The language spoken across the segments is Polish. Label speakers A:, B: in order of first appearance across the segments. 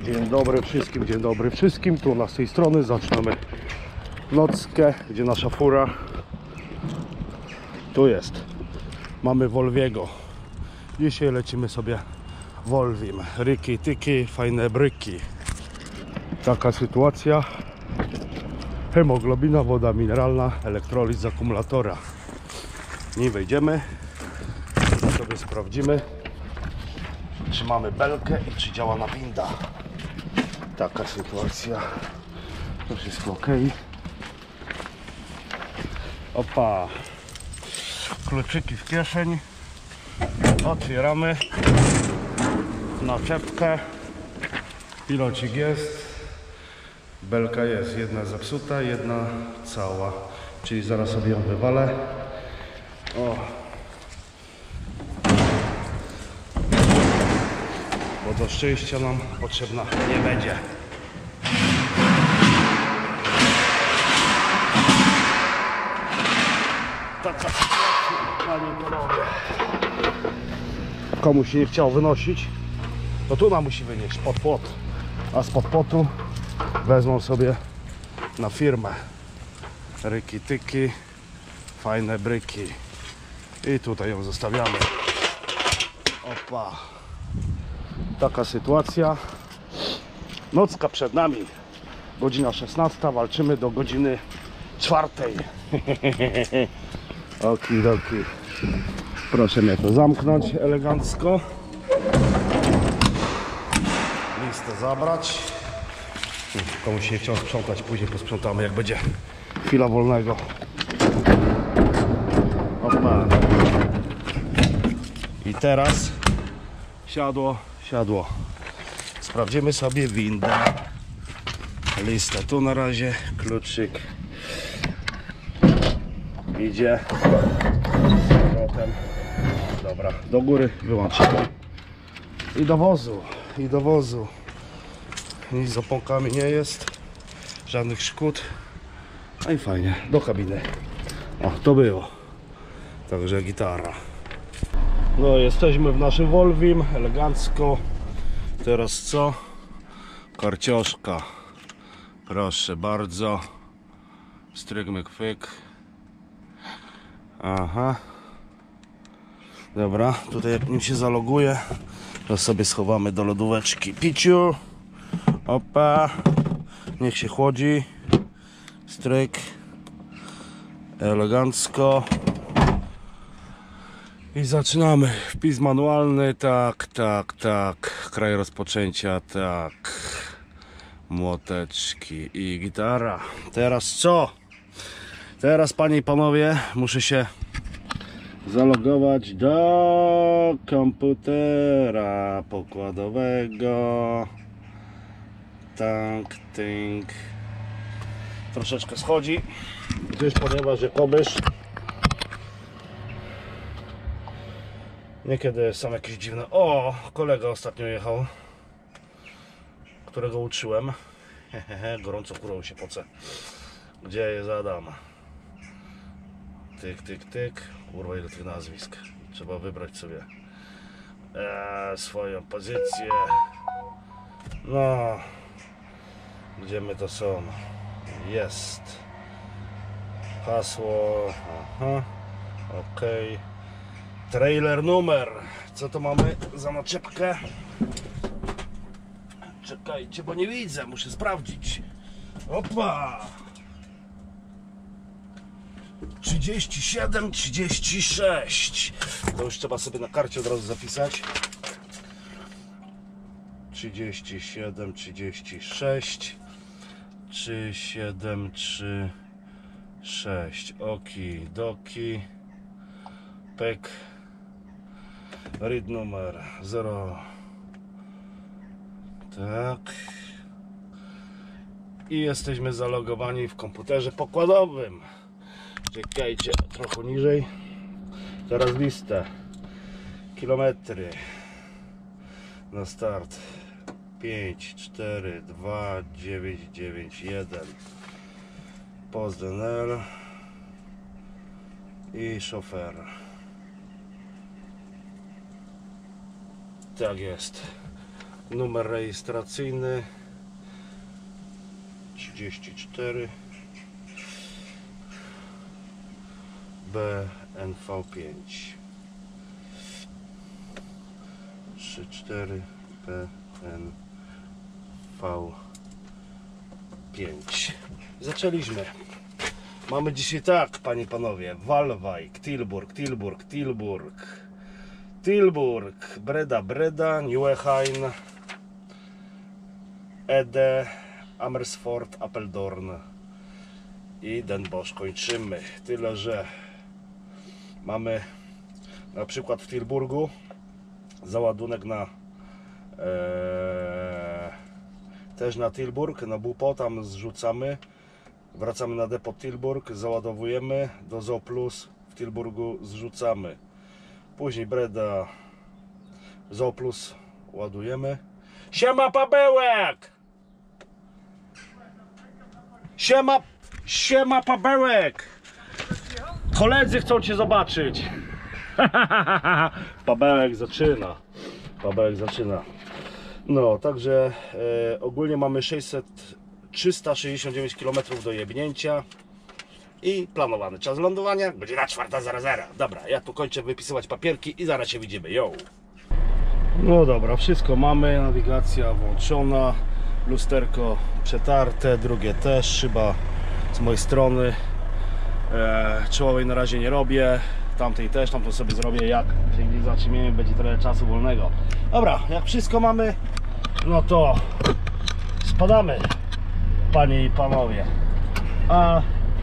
A: Dzień dobry wszystkim. Tu na z tej strony zaczynamy nockę, gdzie nasza fura. Tu jest. Mamy Volviego. Dzisiaj lecimy sobie Volvim. Ryki, tyki, fajne bryki. Taka sytuacja. Hemoglobina, woda mineralna, elektrolit z akumulatora. Nie wejdziemy. Sobie sprawdzimy, czy mamy belkę i czy działa na winda. Taka sytuacja. To wszystko ok. Opa. Kluczyki w kieszeń. Otwieramy. Naczepkę. Pilocik jest. Belka jest. Jedna zepsuta, jedna cała. Czyli zaraz sobie ją wywalę. O. Bo do szczęścia nam potrzebna nie będzie. Taka sytuacja, panie i panowie. Komuś się nie chciało wynosić, to tu nam musi wynieść pod płot. A spod płotu wezmą sobie na firmę. Ryki, tyki, fajne bryki. I tutaj ją zostawiamy. Opa. Taka sytuacja. Nocka przed nami. Godzina 16. Walczymy do godziny 4. Okidoki. Proszę mnie to zamknąć elegancko. Listę zabrać. Komuś się chciał sprzątać, później posprzątamy, jak będzie chwila wolnego. Opa. I teraz siadło. Sprawdzimy sobie windę. Listę tu na razie, kluczyk idzie z powrotem. Dobra, do góry wyłączymy. I do wozu. Nic z oponkami nie jest, żadnych szkód. No i fajnie, do kabiny. O, to było. Także gitara. No, jesteśmy w naszym Volvim, elegancko. Teraz co? Karcioszka. Proszę bardzo. Stryk, myk, fyk. Aha. Dobra, tutaj jak nim się zaloguje, to sobie schowamy do lodóweczki piciu. Opa. Niech się chłodzi. Stryk. Elegancko. I zaczynamy. Wpis manualny, tak. Kraj rozpoczęcia, tak. Młoteczki i gitara. Teraz co? Teraz, panie i panowie, muszę się zalogować do komputera pokładowego. Tak, tynk. Troszeczkę schodzi, gdyż ponieważ Jakobysz niekiedy są jakieś dziwne... O, kolega ostatnio jechał, którego uczyłem. Gorąco kurą się poce. Gdzie jest Adam? Tyk. Kurwa, ile tych nazwisk. Trzeba wybrać sobie swoją pozycję. No, gdzie my to są? Jest hasło. Aha. Ok. Trailer numer. Co to mamy za naczepkę? Czekajcie, bo nie widzę, muszę sprawdzić. Opa! 37, 36. To już trzeba sobie na karcie od razu zapisać. 37, 36. 3, 7, 3, 6. Oki, doki. Pek. Read numer 0. Tak. I jesteśmy zalogowani w komputerze pokładowym. Czekajcie, trochę niżej. Teraz listę. Kilometry. Na start. 5, 4, 2, 9, 9, 1. PostNL. I szofer. Tak jest. Numer rejestracyjny 34 BNV5 34 BNV5. Zaczęliśmy. Mamy dzisiaj tak, panie i panowie, Waalwijk, Tilburg, Breda, Nieuwegein, Ede, Amersfoort, Apeldoorn i Den Bosch kończymy. Tyle, że mamy na przykład w Tilburgu załadunek na też na Tilburg, na Bupo, tam zrzucamy, wracamy na depot Tilburg, załadowujemy, do Zooplus w Tilburgu zrzucamy, później Breda, Zooplus ładujemy. Siema Pabełek! Siema Pabełek! Koledzy chcą cię zobaczyć. Pabełek zaczyna. No, także ogólnie mamy 369 km do jebnięcia i planowany czas lądowania godzina 4:00. Dobra, ja tu kończę wypisywać papierki i zaraz się widzimy. Yo! No dobra, wszystko mamy, nawigacja włączona, lusterko przetarte, drugie też, szyba z mojej strony, czołowej na razie nie robię, tamtej też, tamtą sobie zrobię, jak gdzieś zaczniemy, będzie trochę czasu wolnego. Dobra, jak wszystko mamy, no to spadamy, panie i panowie, a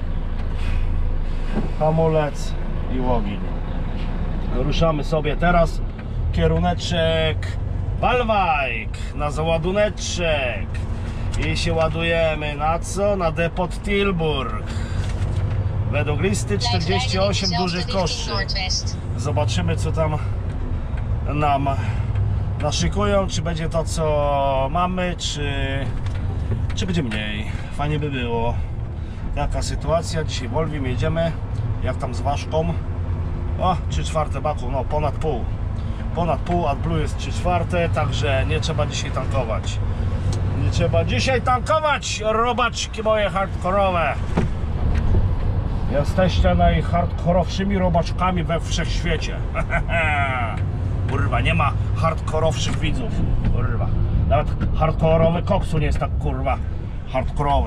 A: hamulec i ogień. Ruszamy sobie teraz, kieruneczek Waalwijk, na załaduneczek i się ładujemy na co? Na depot Tilburg. Według listy 48 dużych koszy. Zobaczymy, co tam nam naszykują, czy będzie to, co mamy, czy będzie mniej. Fajnie by było. Jaka sytuacja? Dzisiaj w Wolwim jedziemy. Jak tam z ważką? O, 3/4 baku, no ponad pół. Ponad pół, AdBlue jest 3/4, także nie trzeba dzisiaj tankować. Nie trzeba dzisiaj tankować, robaczki moje hardkorowe. Jesteście najhardkorowszymi robaczkami we wszechświecie. Kurwa, nie ma hardkorowszych widzów. Kurwa, nawet hardkorowy koksu nie jest tak kurwa hardkorowy.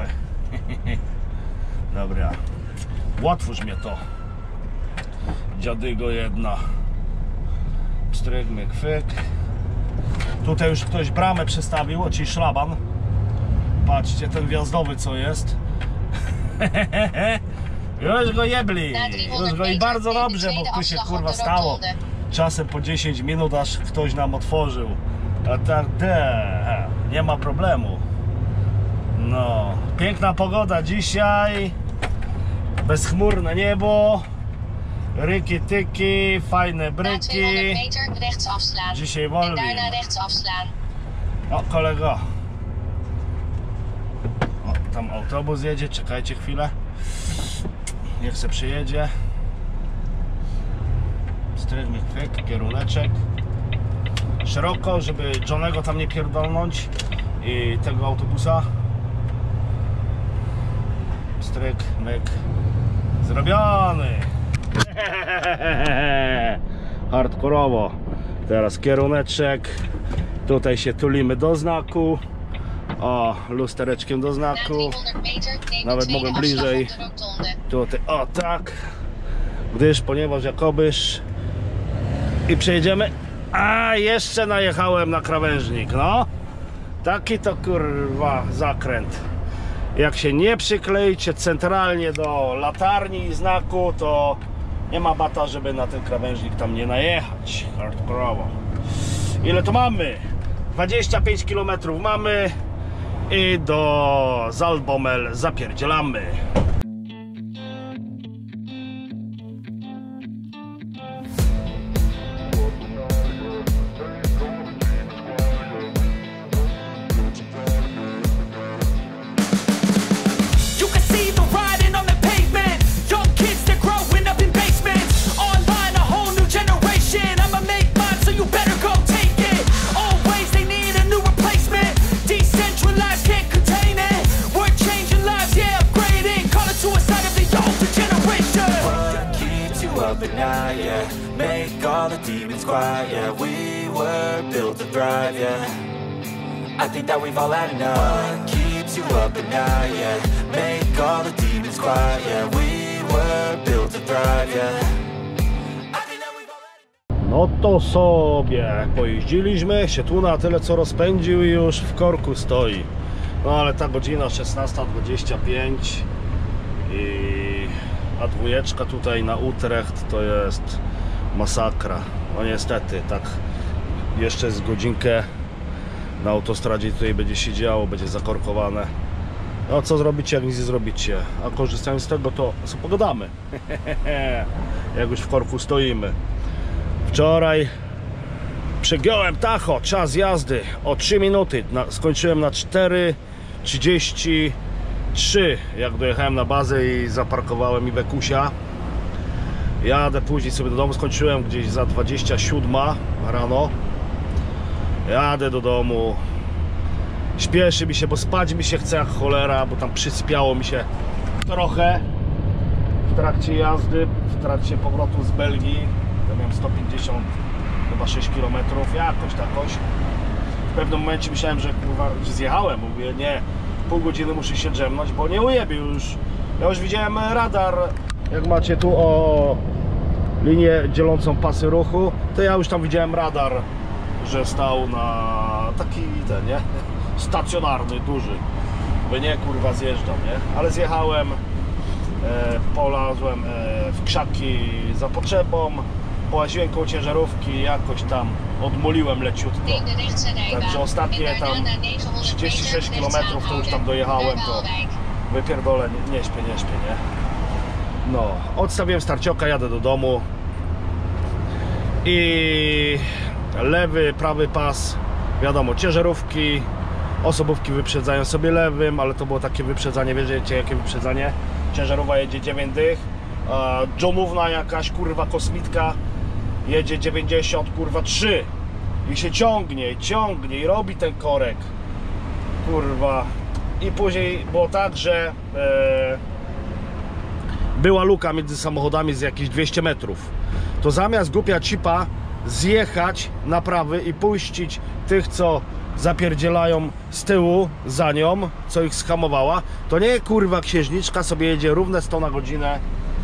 A: Dobra, otwórz mnie to, dziadygo jedna. Stryk, myk, fyk. Tutaj już ktoś bramę przestawił, czyli szlaban. Patrzcie, ten wjazdowy co jest. Już go jebli. Już go i bardzo dobrze, bo tu się kurwa stało. Czasem po 10 minut aż ktoś nam otworzył. A tak nie ma problemu. No, piękna pogoda dzisiaj. Bezchmurne niebo. Ryki tyki, fajne bryki. Dzisiaj Wolwim. O, kolego. O, tam autobus jedzie, czekajcie chwilę. Niech se przyjedzie. Stryk, kieruneczek. Szeroko, żeby Johnego tam nie pierdolnąć. I tego autobusa. Stryk, myk. Zrobiony. Hardkorowo. Teraz kieruneczek. Tutaj się tulimy do znaku. O, lustereczkiem do znaku. Nawet mogę bliżej. Tutaj, o tak. Ponieważ jakobyż. I przejedziemy. A, jeszcze najechałem na krawężnik, no. Taki to kurwa zakręt. Jak się nie przyklejcie centralnie do latarni i znaku, to nie ma bata, żeby na ten krawężnik tam nie najechać. Hardkorowo. Ile to mamy? 25 km mamy i do Zaltbommel zapierdzielamy.
B: I'ma make mine, so you better go take it. Always they need a new quiet, yeah. We were built to thrive, yeah. I think that we've all had enough. What keeps you up at night, yeah. Make all the demons quiet, yeah. We were built to thrive, yeah.
A: No to sobie pojeździliśmy, się tu na tyle co rozpędził i już w korku stoi. No ale ta godzina 16:25 a dwójeczka tutaj na Utrecht to jest masakra. No niestety, tak jeszcze z godzinkę na autostradzie tutaj będzie się działo, będzie zakorkowane. No co zrobicie, jak nic nie zrobicie? A korzystając z tego, to co pogadamy. Jak już w korku stoimy. Wczoraj przegiąłem Tacho, czas jazdy o 3 minuty. Skończyłem na 4:33, jak dojechałem na bazę i zaparkowałem Iwekusia. Jadę później sobie do domu, skończyłem gdzieś za 27 rano. Jadę do domu. Śpieszy mi się, bo spać mi się chce jak cholera, bo tam przyspiało mi się trochę w trakcie jazdy, w trakcie powrotu z Belgii. Ja miałem 150, chyba 6 km, jakoś. W pewnym momencie myślałem, że kurwa, zjechałem. Mówię, nie, pół godziny muszę się drzemnąć, bo nie ujebię już. Ja już widziałem radar, jak macie tu o linię dzielącą pasy ruchu, to ja już tam widziałem radar, że stał na taki ten, nie? Stacjonarny, duży. By nie kurwa zjeżdżam, nie? Ale zjechałem, polazłem w krzaki za potrzebą, połaziłem koło ciężarówki, jakoś tam odmoliłem leciutko. Także ostatnie tam 36 km to już tam dojechałem, to wypierdolę, nie śpię, nie? No, odstawiłem starcioka, jadę do domu i lewy, prawy pas, wiadomo, ciężarówki, osobówki wyprzedzają sobie lewym, ale to było takie wyprzedzanie, wiecie jakie wyprzedzanie? Ciężarówka jedzie 9 dych, a dżomówna jakaś kurwa kosmitka jedzie 90 kurwa 3 i się ciągnie i robi ten korek, kurwa. I później było tak, że była luka między samochodami z jakieś 200 metrów. To zamiast głupia cipa zjechać na prawy i puścić tych, co zapierdzielają z tyłu za nią, co ich schamowała, to nie kurwa księżniczka sobie jedzie równe 100 na godzinę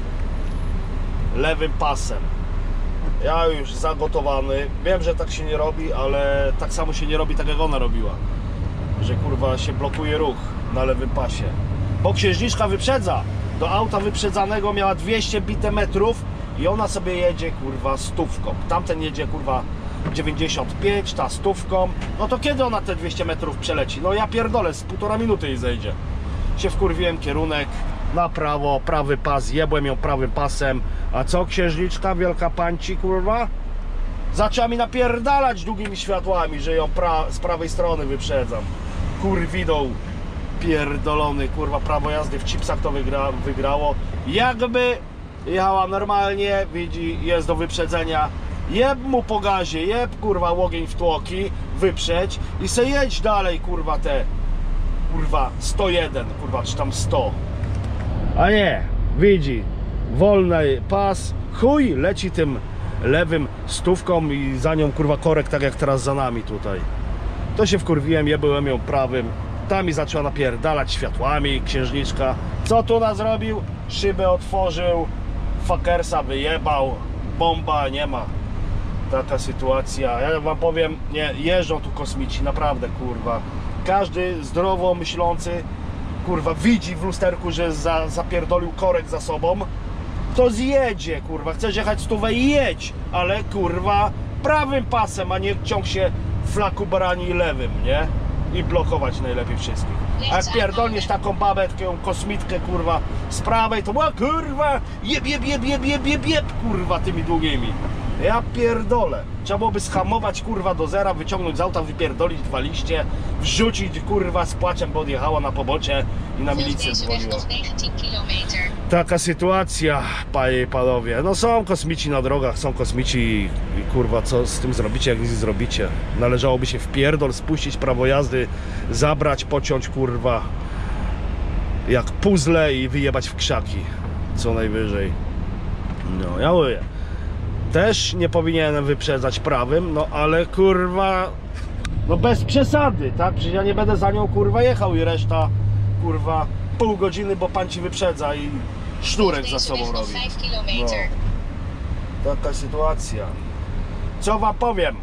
A: lewym pasem. Ja już zagotowany, wiem, że tak się nie robi, ale tak samo się nie robi, tak jak ona robiła, że kurwa się blokuje ruch na lewym pasie, bo księżniczka wyprzedza. Do auta wyprzedzanego miała 200 bite metrów i ona sobie jedzie kurwa 100. Tamten jedzie kurwa 95, ta 100. No to kiedy ona te 200 metrów przeleci? No ja pierdolę, z 1,5 minuty jej zejdzie. Się wkurwiłem, kierunek na prawo, prawy pas, jebłem ją prawym pasem. A co księżniczka, wielka panci kurwa? Zaczęła mi napierdalać długimi światłami, że ją z prawej strony wyprzedzam. Kurwidą pierdolony, kurwa, prawo jazdy w chipsach to wygrało. Jakby jechała normalnie, widzi, jest do wyprzedzenia, jeb mu po gazie, jeb kurwa ogień w tłoki, wyprzedź i se jedź dalej, kurwa, te kurwa 101, kurwa, czy tam 100. A nie, widzi, wolny pas, chuj, leci tym lewym 100 i za nią kurwa korek, tak jak teraz za nami tutaj. To się wkurwiłem, jebałem ją prawym. Ta mi zaczęła napierdalać światłami, księżniczka. Co tu nas zrobił? Szybę otworzył, fuckersa wyjebał, bomba, nie ma. Taka sytuacja. Ja wam powiem, nie, jeżdżą tu kosmici, naprawdę, kurwa. Każdy zdrowo myślący, kurwa, widzi w lusterku, że zapierdolił korek za sobą, to zjedzie, kurwa. Chcesz jechać 100 i jedź, ale kurwa prawym pasem, a nie ciąg się flaku barani lewym, nie? I blokować najlepiej wszystkich. A jak pierdolniesz taką babę, taką kosmitkę, kurwa, z prawej, to była kurwa, jeb, kurwa, tymi długimi. Ja pierdolę. Trzeba byłoby schamować, kurwa, do zera, wyciągnąć z auta, wypierdolić 2 liście, wrzucić, kurwa, z płaczem, bo odjechała na pobocze i na milicję dzwoniła. Taka sytuacja, panie i panowie. No są kosmici na drogach, są kosmici i kurwa, co z tym zrobicie, jak nic zrobicie? Należałoby się w pierdol spuścić prawo jazdy, zabrać, pociąć, kurwa, jak puzzle i wyjebać w krzaki. Co najwyżej. No, ja mówię. Też nie powinienem wyprzedzać prawym, no ale kurwa, no bez przesady, tak? Przecież ja nie będę za nią kurwa jechał i reszta kurwa pół godziny, bo pan ci wyprzedza i sznurek za sobą robi. No, taka sytuacja. Co wam powiem?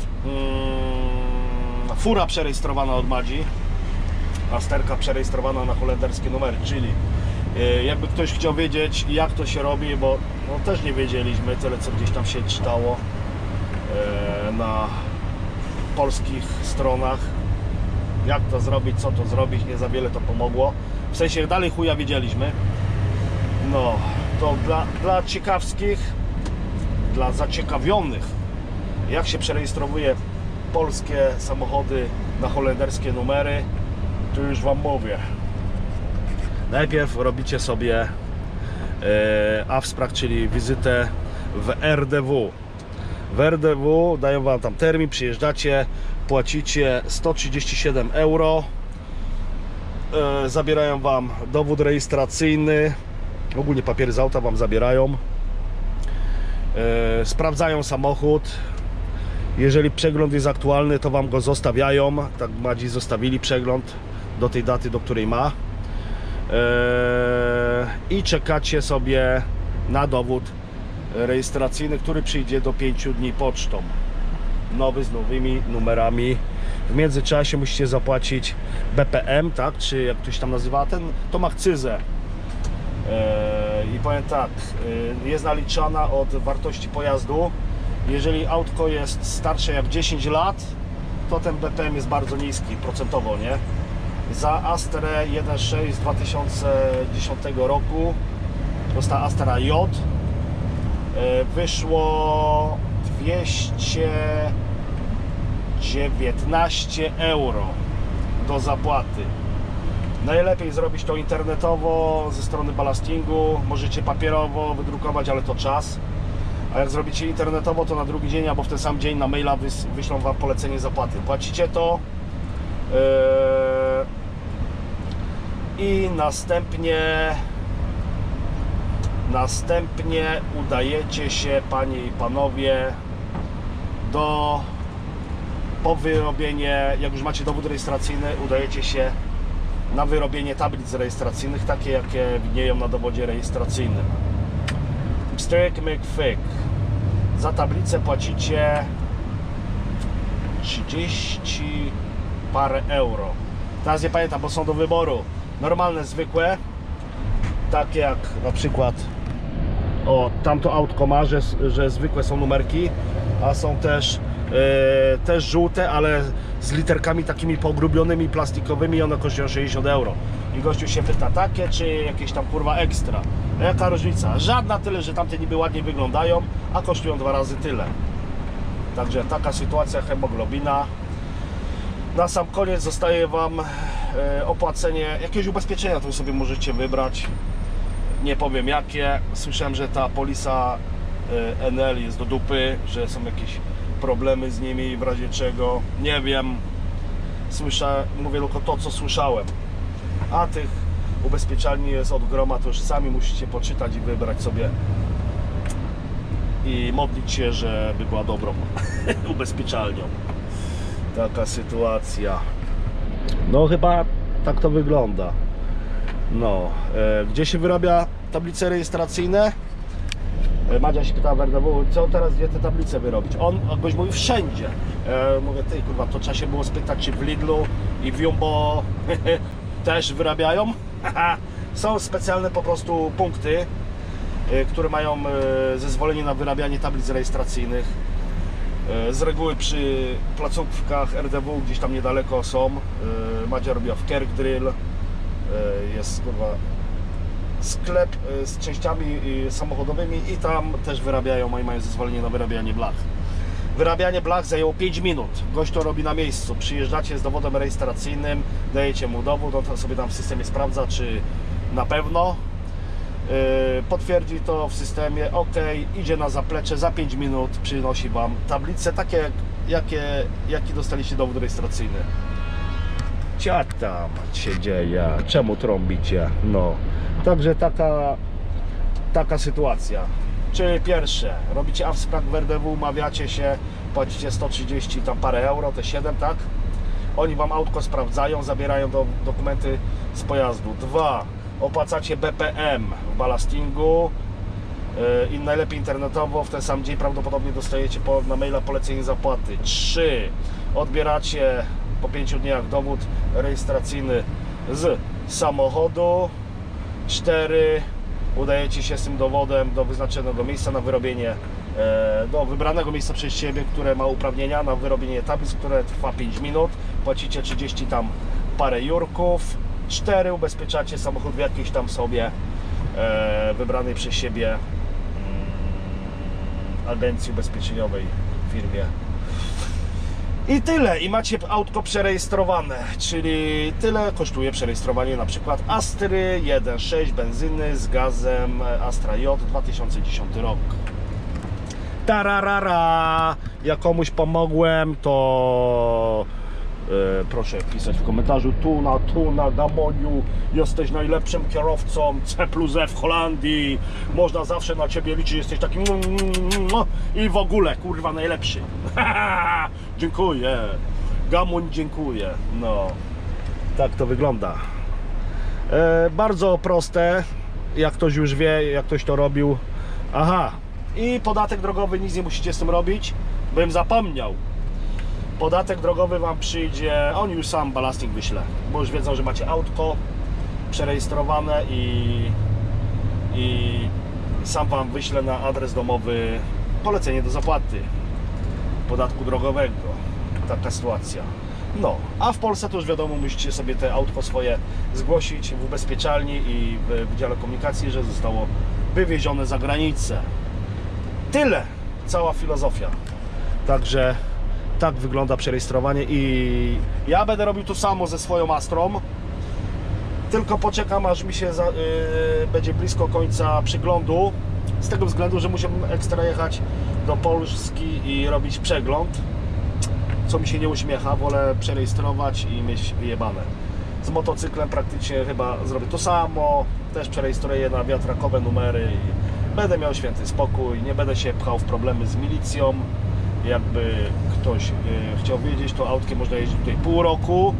A: Fura przerejestrowana od Madzi, Asterka przerejestrowana na holenderskie numery, czyli jakby ktoś chciał wiedzieć, jak to się robi, bo no, też nie wiedzieliśmy, tyle co gdzieś tam się czytało na polskich stronach, jak to zrobić, co to zrobić, nie za wiele to pomogło. W sensie dalej chuja wiedzieliśmy. No, to dla ciekawskich, dla zaciekawionych, jak się przerejestrowuje polskie samochody na holenderskie numery, to już wam mówię. Najpierw robicie sobie afspraak, czyli wizytę w RDW. W RDW dają wam tam termin, przyjeżdżacie, płacicie 137 euro, zabierają wam dowód rejestracyjny, ogólnie papiery z auta wam zabierają, sprawdzają samochód. Jeżeli przegląd jest aktualny, to wam go zostawiają. Tak Madzi zostawili przegląd do tej daty, do której ma. I czekacie sobie na dowód rejestracyjny, który przyjdzie do 5 dni pocztą. Nowy z nowymi numerami. W międzyczasie musicie zapłacić BPM, tak? Czy jak ktoś tam nazywa, tą akcyzę. I powiem tak, jest naliczana od wartości pojazdu. Jeżeli autko jest starsze jak 10 lat, to ten BPM jest bardzo niski procentowo, nie? Za Astrę 1.6 z 2010 roku, to jest ta Astra J, wyszło 219 euro do zapłaty. Najlepiej zrobić to internetowo ze strony ballastingu, możecie papierowo wydrukować, ale to czas. A jak zrobicie internetowo, to na drugi dzień albo w ten sam dzień na maila wyślą wam polecenie zapłaty. Płacicie to i następnie udajecie się, panie i panowie, po wyrobienie, jak już macie dowód rejestracyjny, udajecie się na wyrobienie tablic rejestracyjnych, takie jakie widnieją na dowodzie rejestracyjnym. Pstryk, myk, fyk. Za tablicę płacicie 30 parę euro. Teraz nie pamiętam, bo są do wyboru normalne, zwykłe, takie jak na przykład tamto autko ma, że zwykłe są numerki, a są też żółte, ale z literkami takimi pogrubionymi, plastikowymi, i one kosztują 60 euro. I gościu się pyta, takie czy jakieś tam kurwa ekstra? A jaka różnica? Żadna, tyle że tamte niby ładnie wyglądają, a kosztują 2 razy tyle. Także taka sytuacja, hemoglobina. Na sam koniec zostaje wam opłacenie jakiegoś ubezpieczenia, to sobie możecie wybrać. Nie powiem jakie. Słyszałem, że ta polisa NL jest do dupy, że są jakieś problemy z nimi, w razie czego nie wiem. Mówię tylko to, co słyszałem. A tych ubezpieczalni jest od groma, to już sami musicie poczytać i wybrać sobie i modlić się, żeby była dobrą ubezpieczalnią. Taka sytuacja. No chyba tak to wygląda. No, gdzie się wyrabia tablice rejestracyjne? Madzia się pytała w RDW, co teraz, gdzie te tablice wyrobić? Goś mówi wszędzie. Mówię, ty kurwa, to trzeba się było spytać, czy w Lidlu i w Jumbo też wyrabiają. Są specjalne po prostu punkty, które mają zezwolenie na wyrabianie tablic rejestracyjnych. Z reguły przy placówkach RDW gdzieś tam niedaleko są. Madzia robiła w Kerkdrill. Jest kurwa sklep z częściami samochodowymi i tam też wyrabiają i mają zezwolenie na wyrabianie blach. Wyrabianie blach zajęło 5 minut. Gość to robi na miejscu. Przyjeżdżacie z dowodem rejestracyjnym, dajecie mu dowód, on to sobie tam w systemie sprawdza, czy na pewno. Potwierdzi to w systemie, ok, idzie na zaplecze, za 5 minut przynosi wam tablice takie, jaki dostaliście dowód rejestracyjny. Co tam się dzieje? Czemu trąbicie? No, także taka sytuacja. Czyli pierwsze, robicie Aufsprache WRDW, umawiacie się, płacicie 130 tam parę euro, te 7, tak? Oni wam autko sprawdzają, zabierają dokumenty z pojazdu. 2, opłacacie BPM w ballastingu i najlepiej internetowo, w ten sam dzień prawdopodobnie dostajecie na maila polecenie zapłaty. 3, odbieracie po 5 dniach dowód rejestracyjny z samochodu. 4, udajecie się z tym dowodem do wyznaczonego miejsca na wyrobienie, do wybranego miejsca przez siebie, które ma uprawnienia na wyrobienie tablic, które trwa 5 minut, płacicie 30 tam parę jurków. 4, ubezpieczacie samochód w jakiejś tam sobie wybranej przez siebie agencji ubezpieczeniowej, firmie. I tyle, i macie autko przerejestrowane, czyli tyle kosztuje przerejestrowanie na przykład Astry 1.6 benzyny z gazem Astra J 2010 rok. Tararara! Jak komuś pomogłem, to proszę pisać w komentarzu: Tuna, Gamoniu, jesteś najlepszym kierowcą C+E w Holandii, można zawsze na ciebie liczyć, jesteś taki i w ogóle, kurwa, najlepszy. Dziękuję, Gamoń, dziękuję. No, tak to wygląda. Bardzo proste, jak ktoś już wie, jak ktoś to robił. Aha, i podatek drogowy, nic nie musicie z tym robić, bym zapomniał. Podatek drogowy wam przyjdzie, on już sam ballasting wyśle, bo już wiedzą, że macie autko przerejestrowane i sam wam wyśle na adres domowy polecenie do zapłaty podatku drogowego. Taka sytuacja. No, a w Polsce to już wiadomo, musicie sobie te autko swoje zgłosić w ubezpieczalni i w Wydziale Komunikacji, że zostało wywiezione za granicę. Tyle, cała filozofia. Także tak wygląda przerejestrowanie i ja będę robił to samo ze swoją Astrą, tylko poczekam, aż mi się będzie blisko końca przyglądu, z tego względu, że musiałbym ekstra jechać do Polski i robić przegląd, co mi się nie uśmiecha. Wolę przerejestrować i mieć wyjebane. Z motocyklem praktycznie chyba zrobię to samo, też przerejestruję na wiatrakowe numery i będę miał święty spokój, nie będę się pchał w problemy z milicją. Jakby ktoś chciał wiedzieć, to autkiem można jeździć tutaj pół roku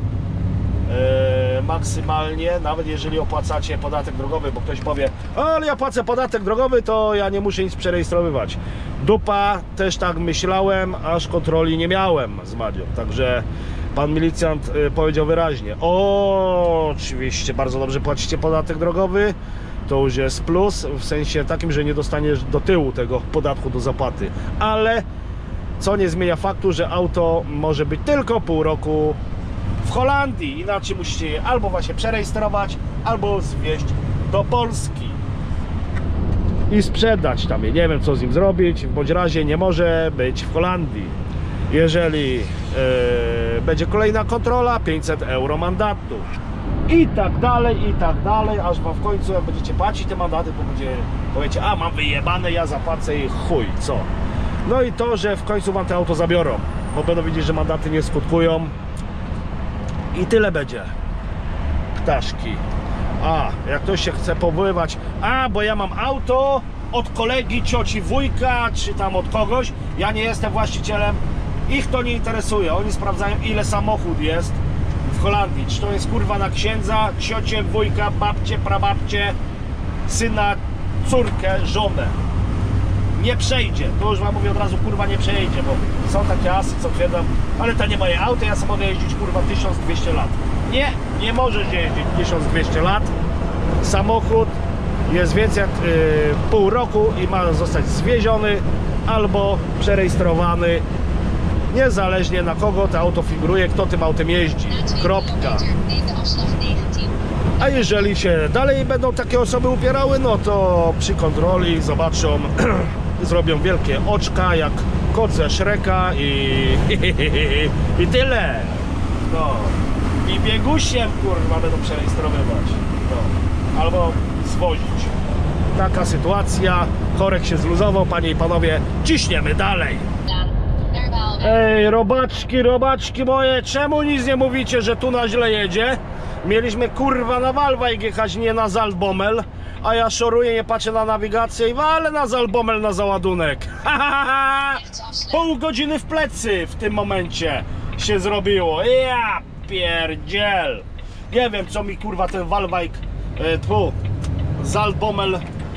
A: maksymalnie, nawet jeżeli opłacacie podatek drogowy, bo ktoś powie: ale ja płacę podatek drogowy, to ja nie muszę nic przerejestrowywać. Dupa, też tak myślałem, aż kontroli nie miałem z Madzią. Także pan milicjant powiedział wyraźnie: o, oczywiście, bardzo dobrze płacicie podatek drogowy, to już jest plus, w sensie takim, że nie dostaniesz do tyłu tego podatku do zapłaty, ale co nie zmienia faktu, że auto może być tylko pół roku w Holandii. Inaczej musicie je albo właśnie przerejestrować, albo zwieźć do Polski i sprzedać tam je. Nie wiem, co z nim zrobić, w bądź razie nie może być w Holandii. Jeżeli będzie kolejna kontrola, 500 euro mandatu. I tak dalej, aż wam w końcu, jak będziecie płacić te mandaty, to powiecie: a, mam wyjebane, ja zapłacę i chuj, co? No i to, że w końcu wam te auto zabiorą, bo będą widzieć, że mandaty nie skutkują i tyle będzie. Ptaszki. A, jak ktoś się chce powoływać: a, bo ja mam auto od kolegi, cioci, wujka, czy tam od kogoś, ja nie jestem właścicielem, ich to nie interesuje. Oni sprawdzają, ile samochód jest w Holandii, czy to jest kurwa na księdza, ciocię, wujka, babcie, prababcie, syna, córkę, żonę. Nie przejdzie, to już wam mówię od razu, kurwa, nie przejdzie, bo są takie asy, co twierdzą: ale to nie moje auto, ja sobie mogę jeździć, kurwa, 1200 lat. Nie możesz jeździć 1200 lat. Samochód jest więcej jak pół roku i ma zostać zwieziony albo przerejestrowany, niezależnie na kogo to auto figuruje, kto tym autem jeździ. Kropka. A jeżeli się dalej będą takie osoby upierały, no to przy kontroli zobaczą, zrobią wielkie oczka jak kot ze Shreka i tyle. No. I biegusiem, kurwa, będą przerejestrowywać. No. Albo zwozić. Taka sytuacja. Korek się zluzował, panie i panowie. Ciśniemy dalej. Ej, robaczki moje, czemu nic nie mówicie, że tu na źle jedzie? Mieliśmy, kurwa, na Waalwijk jechać, nie na Zaltbommel, a ja szoruję, nie patrzę na nawigację i walę na Zalbomel na załadunek. Pół godziny w plecy w tym momencie się zrobiło. Ja pierdziel. Nie wiem, co mi kurwa ten Wallwijk Zalbomel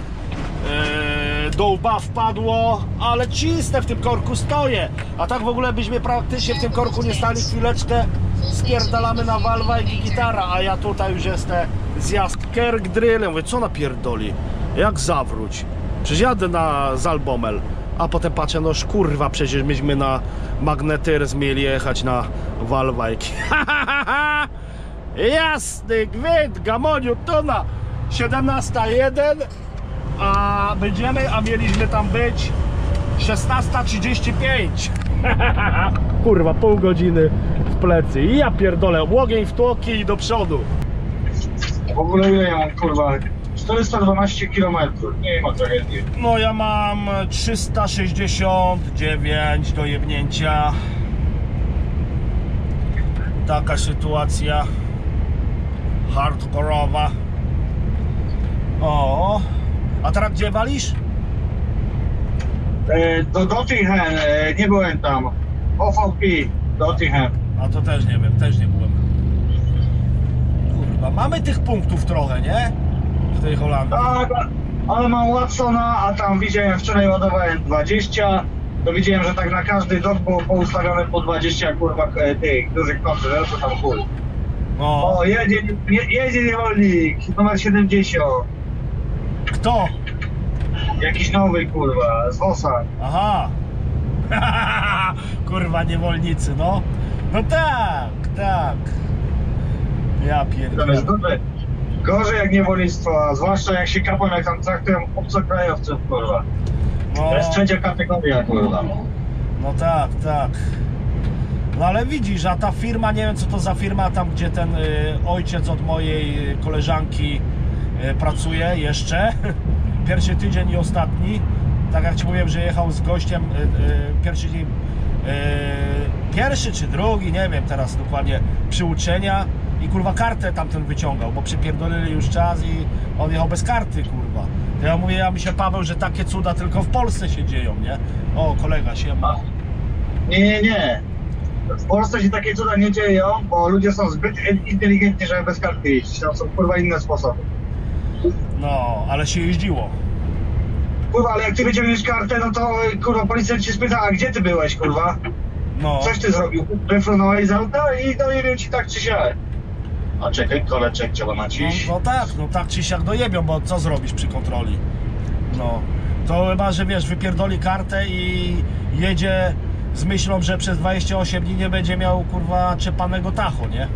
A: do łba wpadło, ale cisnę w tym korku stoję. A tak w ogóle byśmy praktycznie w tym korku nie stali chwileczkę. Spierdalamy na Wallwijk i gitara, a ja tutaj już jestem zjazd Kerkdrylem. Mówię, co napierdoli? Jak zawróć? Przecież jadę na Zalbomel, a potem patrzę, no kurwa, przecież myśmy na Magnetyr mieli jechać na Wallwijk. Jasny gwint, gamoniu, tona 17:01, a mieliśmy tam być 16:35. Kurwa, pół godziny w plecy i ja pierdolę, ogień w tłoki i do przodu.
C: W ogóle ile ja mam, kurwa? 412 km, nie ma tragedii.
A: No ja mam 369 do jebnięcia. Taka sytuacja hardkorowa. O, a teraz gdzie walisz?
C: Do Nottingham, nie byłem tam. OVP, Nottingham.
A: A to też nie wiem, też nie byłem. Kurwa, mamy tych punktów trochę, nie? W tej Holandii.
C: Tak, ale mam Watsona, a tam widziałem, wczoraj ładowałem 20. To widziałem, że tak na każdy dok było poustawione po 20, kurwa, tych dużych kontenerów, co tam chuj.
A: No.
C: O, jedzie niewolnik, numer 70.
A: Kto?
C: Jakiś nowy, kurwa, z Wosa.
A: Aha. Kurwa, niewolnicy, no. No tak, tak. Ja
C: To
A: pierdolę.
C: jest gorzej jak niewolnictwo, a zwłaszcza jak się kapą, jak tam traktują obcokrajowców, kurwa.
A: No,
C: To jest trzecia kategoria, kurwa.
A: no tak, tak. No ale widzisz, a ta firma, nie wiem co to za firma, tam gdzie ten ojciec od mojej koleżanki pracuje jeszcze. Pierwszy tydzień i ostatni. Tak jak ci mówiłem, że jechał z gościem pierwszy dzień, pierwszy czy drugi, nie wiem teraz dokładnie, przyuczenia i kurwa kartę tamten wyciągał, bo przypierdolili już czas i on jechał bez karty, kurwa. To ja mówię, ja myślę, Paweł, że takie cuda tylko w Polsce się dzieją, nie? O, kolega się ma.
C: Nie. W Polsce się takie cuda nie dzieją, bo ludzie są zbyt inteligentni, żeby bez karty jeździć. Tam są, kurwa, inne sposoby.
A: No, ale się jeździło.
C: Kurwa, ale jak ty wyciągniesz kartę, no to, kurwa, policjant cię spyta, a gdzie ty byłeś, kurwa?
A: No.
C: Coś ty zrobił? Wyfrunąłeś z auta i dojebią ci tak czy siak. A czekaj, koleczek trzeba naciść.
A: No tak czy siak dojebią, bo co zrobisz przy kontroli? No, to chyba, że wiesz, wypierdoli kartę i jedzie z myślą, że przez 28 dni nie będzie miał, kurwa, czepanego tacho, nie?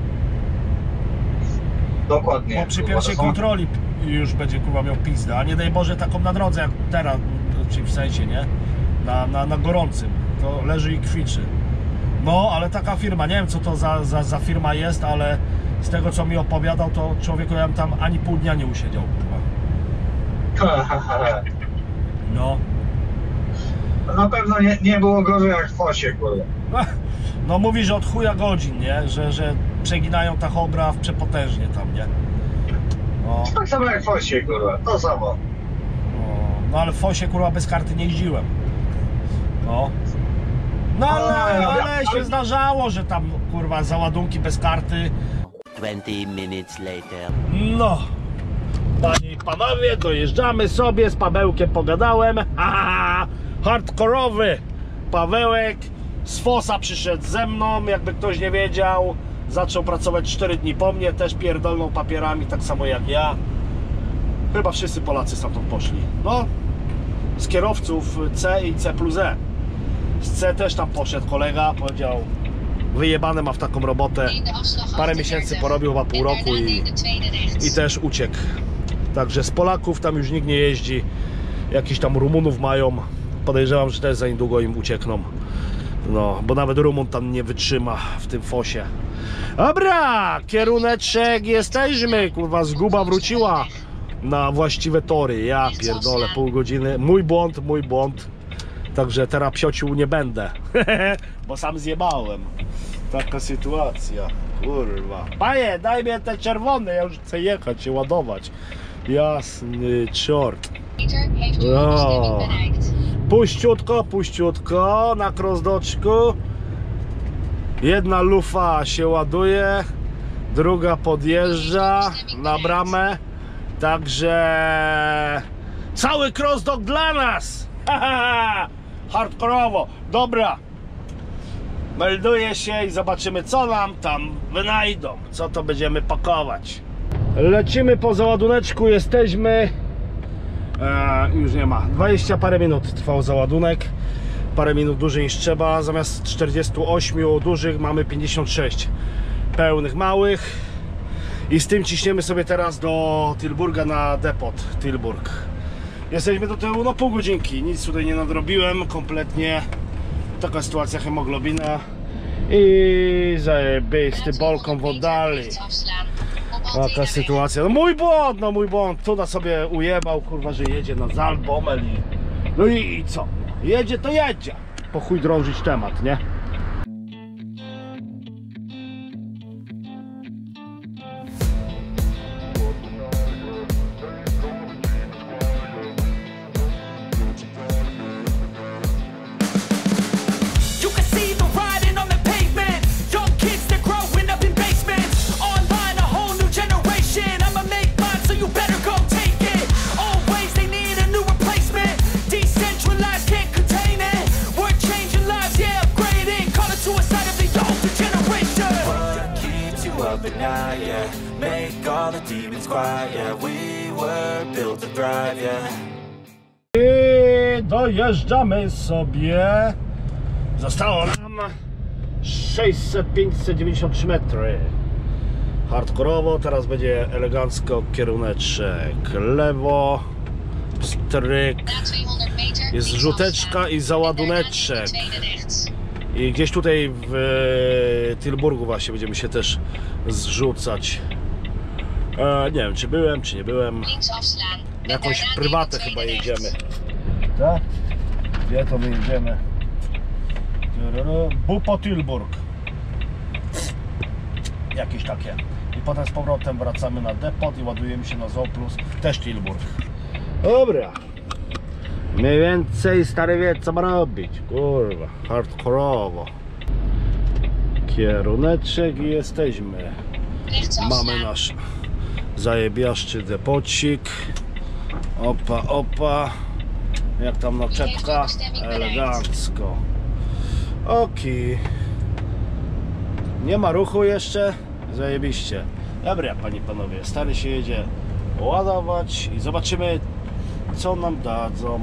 C: Dokładnie.
A: Bo przy
C: kurwa,
A: pierwszej
C: to są-
A: kontroli już będzie, kurwa, miał pizdę, a nie daj Boże taką na drodze jak teraz, czyli w sensie, nie? Na gorącym, to leży i kwiczy. No, ale taka firma, nie wiem co to za firma jest, ale z tego co mi opowiadał, to człowieku, ja bym tam ani pół dnia nie usiedział, kurwa. No.
C: Na pewno nie było gorzej jak w Fosie, kurwa.
A: No mówi, że od chuja godzin, nie? Że przeginają tachograf przepotężnie tam, nie? No,
C: Tak samo jak w Fosie, kurwa, to samo.
A: no ale w Fosie, kurwa, bez karty nie jeździłem. No. No ale się zdarzało, że tam, kurwa, załadunki bez karty.
D: 20 minutes later.
A: No. Panie i panowie, dojeżdżamy sobie, z Pawełkiem pogadałem. Hardkorowy Pawełek z Fosa przyszedł ze mną, jakby ktoś nie wiedział. Zaczął pracować 4 dni po mnie, też pierdolną papierami, tak samo jak ja. Chyba wszyscy Polacy stamtąd poszli. No, z kierowców C i C+E. Z C też tam poszedł kolega, powiedział, wyjebane ma w taką robotę. Parę miesięcy porobił, chyba pół roku i też uciekł. Także z Polaków tam już nikt nie jeździ. Jakiś tam Rumunów mają. Podejrzewam, że też za niedługo im uciekną. No, bo nawet Rumun tam nie wytrzyma w tym Fosie. Dobra, kieruneczek jesteśmy. Kurwa, zguba wróciła na właściwe tory. Ja pierdolę, pół godziny. Mój błąd. Także teraz psiocił nie będę. Bo sam zjebałem. Taka sytuacja. Kurwa. Panie, daj mnie te czerwone, ja już chcę jechać się ładować. Jasny czort. O. Puściutko, puściutko na crossdoczku. Jedna lufa się ładuje, druga podjeżdża na bramę. Także cały crossdock dla nas. Hardkorowo. Dobra. Melduję się i zobaczymy, co nam tam wynajdą. Co to będziemy pakować. Lecimy po załaduneczku, jesteśmy. Już nie ma. 20 parę minut trwał załadunek. Parę minut dłużej niż trzeba. Zamiast 48 dużych mamy 56 pełnych małych. I z tym ciśniemy sobie teraz do Tilburga na depot Tilburg. Jesteśmy do tyłu no pół godzinki. Nic tutaj nie nadrobiłem kompletnie. Taka sytuacja, hemoglobina. I zajebisty bolką w oddali. Taka sytuacja. No mój błąd, no mój błąd. Tu na sobie ujebał, kurwa, że jedzie na Zalbomel i... No i co? Jedzie to jedzie. Po chuj drążyć temat, nie? I dojeżdżamy sobie. Zostało nam 600-593 metry. Hardkorowo, teraz będzie elegancko kieruneczek lewo, stryk, jest zrzuteczka i załaduneczek. I gdzieś tutaj w Tilburgu właśnie będziemy się też zrzucać. Nie wiem, czy byłem, czy nie byłem. Jakąś prywatę chyba jedziemy. Tak? Gdzie to my jedziemy? Bupo Tilburg. Jakieś takie. I potem z powrotem wracamy na depot i ładujemy się na Zooplus, też Tilburg. Dobra. Mniej więcej stary wie, co ma robić. Kurwa, hardkorowo. Kieruneczek i jesteśmy. Mamy nasz zajebiaszczy depocik. Opa, opa. Jak tam naczepka? Elegancko. Oki. Nie ma ruchu jeszcze? Zajebiście. Dobra, panie i panowie, stary się jedzie ładować i zobaczymy, co nam dadzą.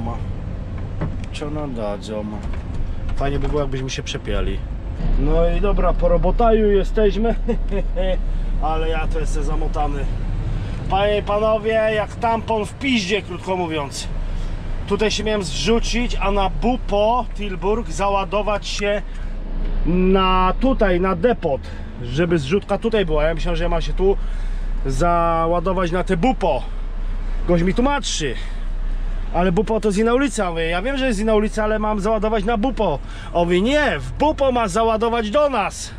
A: Co nam dadzą. Fajnie by było, jakbyśmy się przepiali. No i dobra, po robotaju jesteśmy. Ale ja to jestem zamotany. Panie i panowie, jak tampon w piździe, krótko mówiąc. Tutaj się miałem zrzucić, a na Bupo Tilburg załadować się na tutaj, na depot, żeby zrzutka tutaj była. Ja myślałem, że ja mam się tu załadować na te Bupo. Gość mi tłumaczy. Ale Bupo to jest inna ulica. Mówię, ja wiem, że jest inna ulica, ale mam załadować na Bupo. On mówi, nie, w Bupo ma załadować do nas.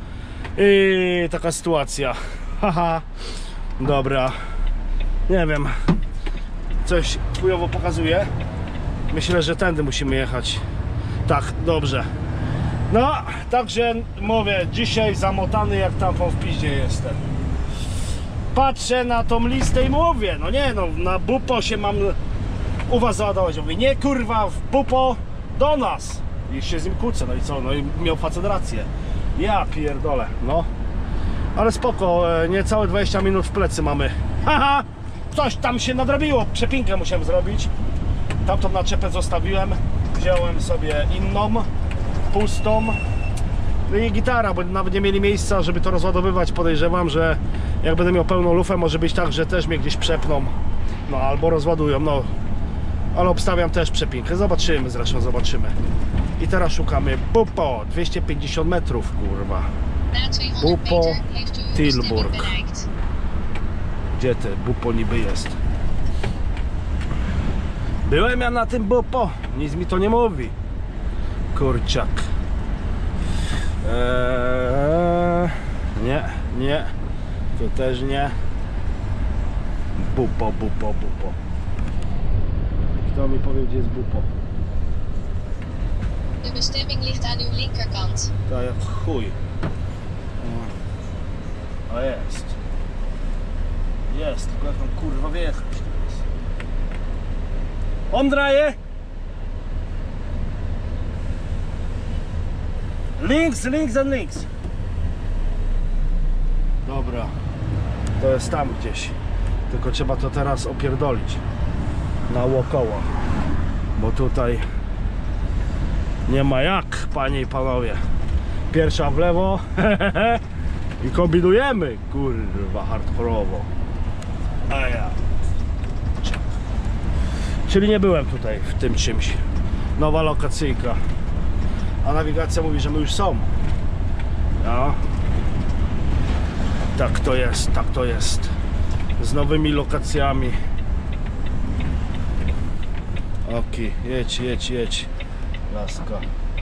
A: I taka sytuacja. Haha. Dobra. Nie wiem. Coś chujowo pokazuje. Myślę, że tędy musimy jechać. Tak, dobrze. No, także mówię, dzisiaj zamotany jak tampon w piździe jestem. Patrzę na tą listę i mówię, no nie no, na Bupo się mam u was załadować. Mówię, nie kurwa, w Bupo do nas. I się z nim kłócę, no i co? No i miał facet rację. Ja pierdolę, no. Ale spoko, niecałe 20 minut w plecy mamy. Haha, coś tam się nadrobiło, przepinkę musiałem zrobić. Tamtą naczepę zostawiłem, wziąłem sobie inną, pustą. No i gitara, bo nawet nie mieli miejsca, żeby to rozładowywać. Podejrzewam, że jak będę miał pełną lufę, może być tak, że też mnie gdzieś przepną. No albo rozładują, no. Ale obstawiam też przepinkę, zobaczymy, zresztą zobaczymy. I teraz szukamy Bupo, 250 metrów, kurwa. Bupo Tilburg. Gdzie te Bupo niby jest? Byłem ja na tym Bupo, nic mi to nie mówi. Kurczak. Nie, nie. Tu też nie. Bupo, bupo, bupo. Kto mi powie, gdzie jest bupo?
E: De bestemming ligt aan uw linkerkant.
A: To jak chuj. A jest. Jest, tylko jak tam kurwa wyjechać teraz. Omdraje! Links, links and links. Dobra. To jest tam gdzieś. Tylko trzeba to teraz opierdolić. Naokoło. Bo tutaj nie ma jak, panie i panowie. Pierwsza w lewo i kombinujemy, kurwa, hardkorowo. A ja. Czyli nie byłem tutaj w tym czymś. Nowa lokacyjka. A nawigacja mówi, że my już są. No. Tak to jest, tak to jest. Z nowymi lokacjami. Okej, jedź, jedź, jedź. Laska.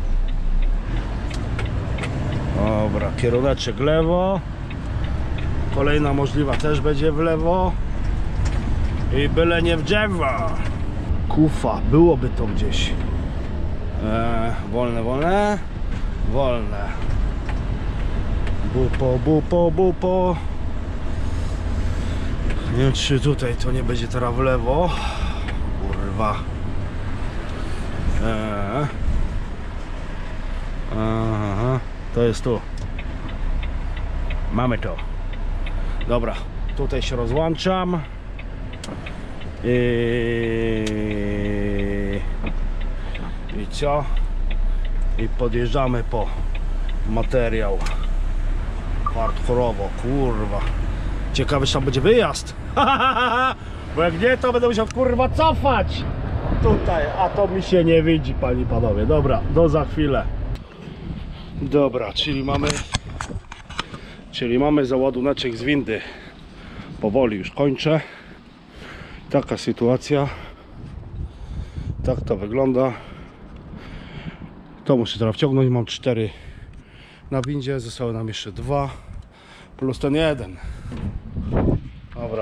A: Dobra, kieruneczek lewo. Kolejna możliwa też będzie w lewo. I byle nie w drzewo. Kufa, byłoby to gdzieś. Wolne, wolne. Wolne. Bupo, bupo, bupo. Nie wiem, czy tutaj to nie będzie teraz w lewo. Kurwa. Aha, to jest tu. Mamy to. Dobra, tutaj się rozłączam. I co? I podjeżdżamy po materiał. Hardkorowo, kurwa. Ciekawy, czy tam będzie wyjazd. Bo jak nie, to będę musiał kurwa cofać. Tutaj, a to mi się nie widzi, panie i panowie. Dobra, do za chwilę. Dobra, czyli mamy załaduneczek z windy. Powoli już kończę. Taka sytuacja. Tak to wygląda. To muszę teraz wciągnąć. Mam 4 na windzie. Zostały nam jeszcze 2 plus ten 1. Dobra.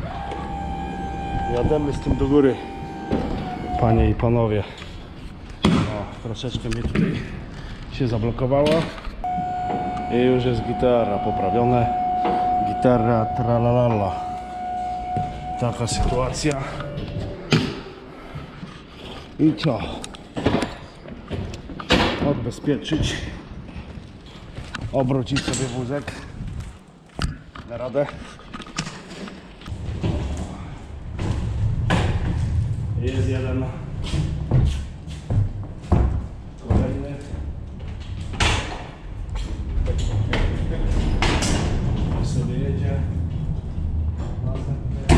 A: Jademy z tym do góry, panie i panowie. O, troszeczkę mnie tutaj się zablokowało. I już jest gitara poprawione. Gitara tralalala. Taka sytuacja. I co? Odbezpieczyć. Obrócić sobie wózek. Na radę. Jest jeden. Kolejny. Sobie jedzie. Następny.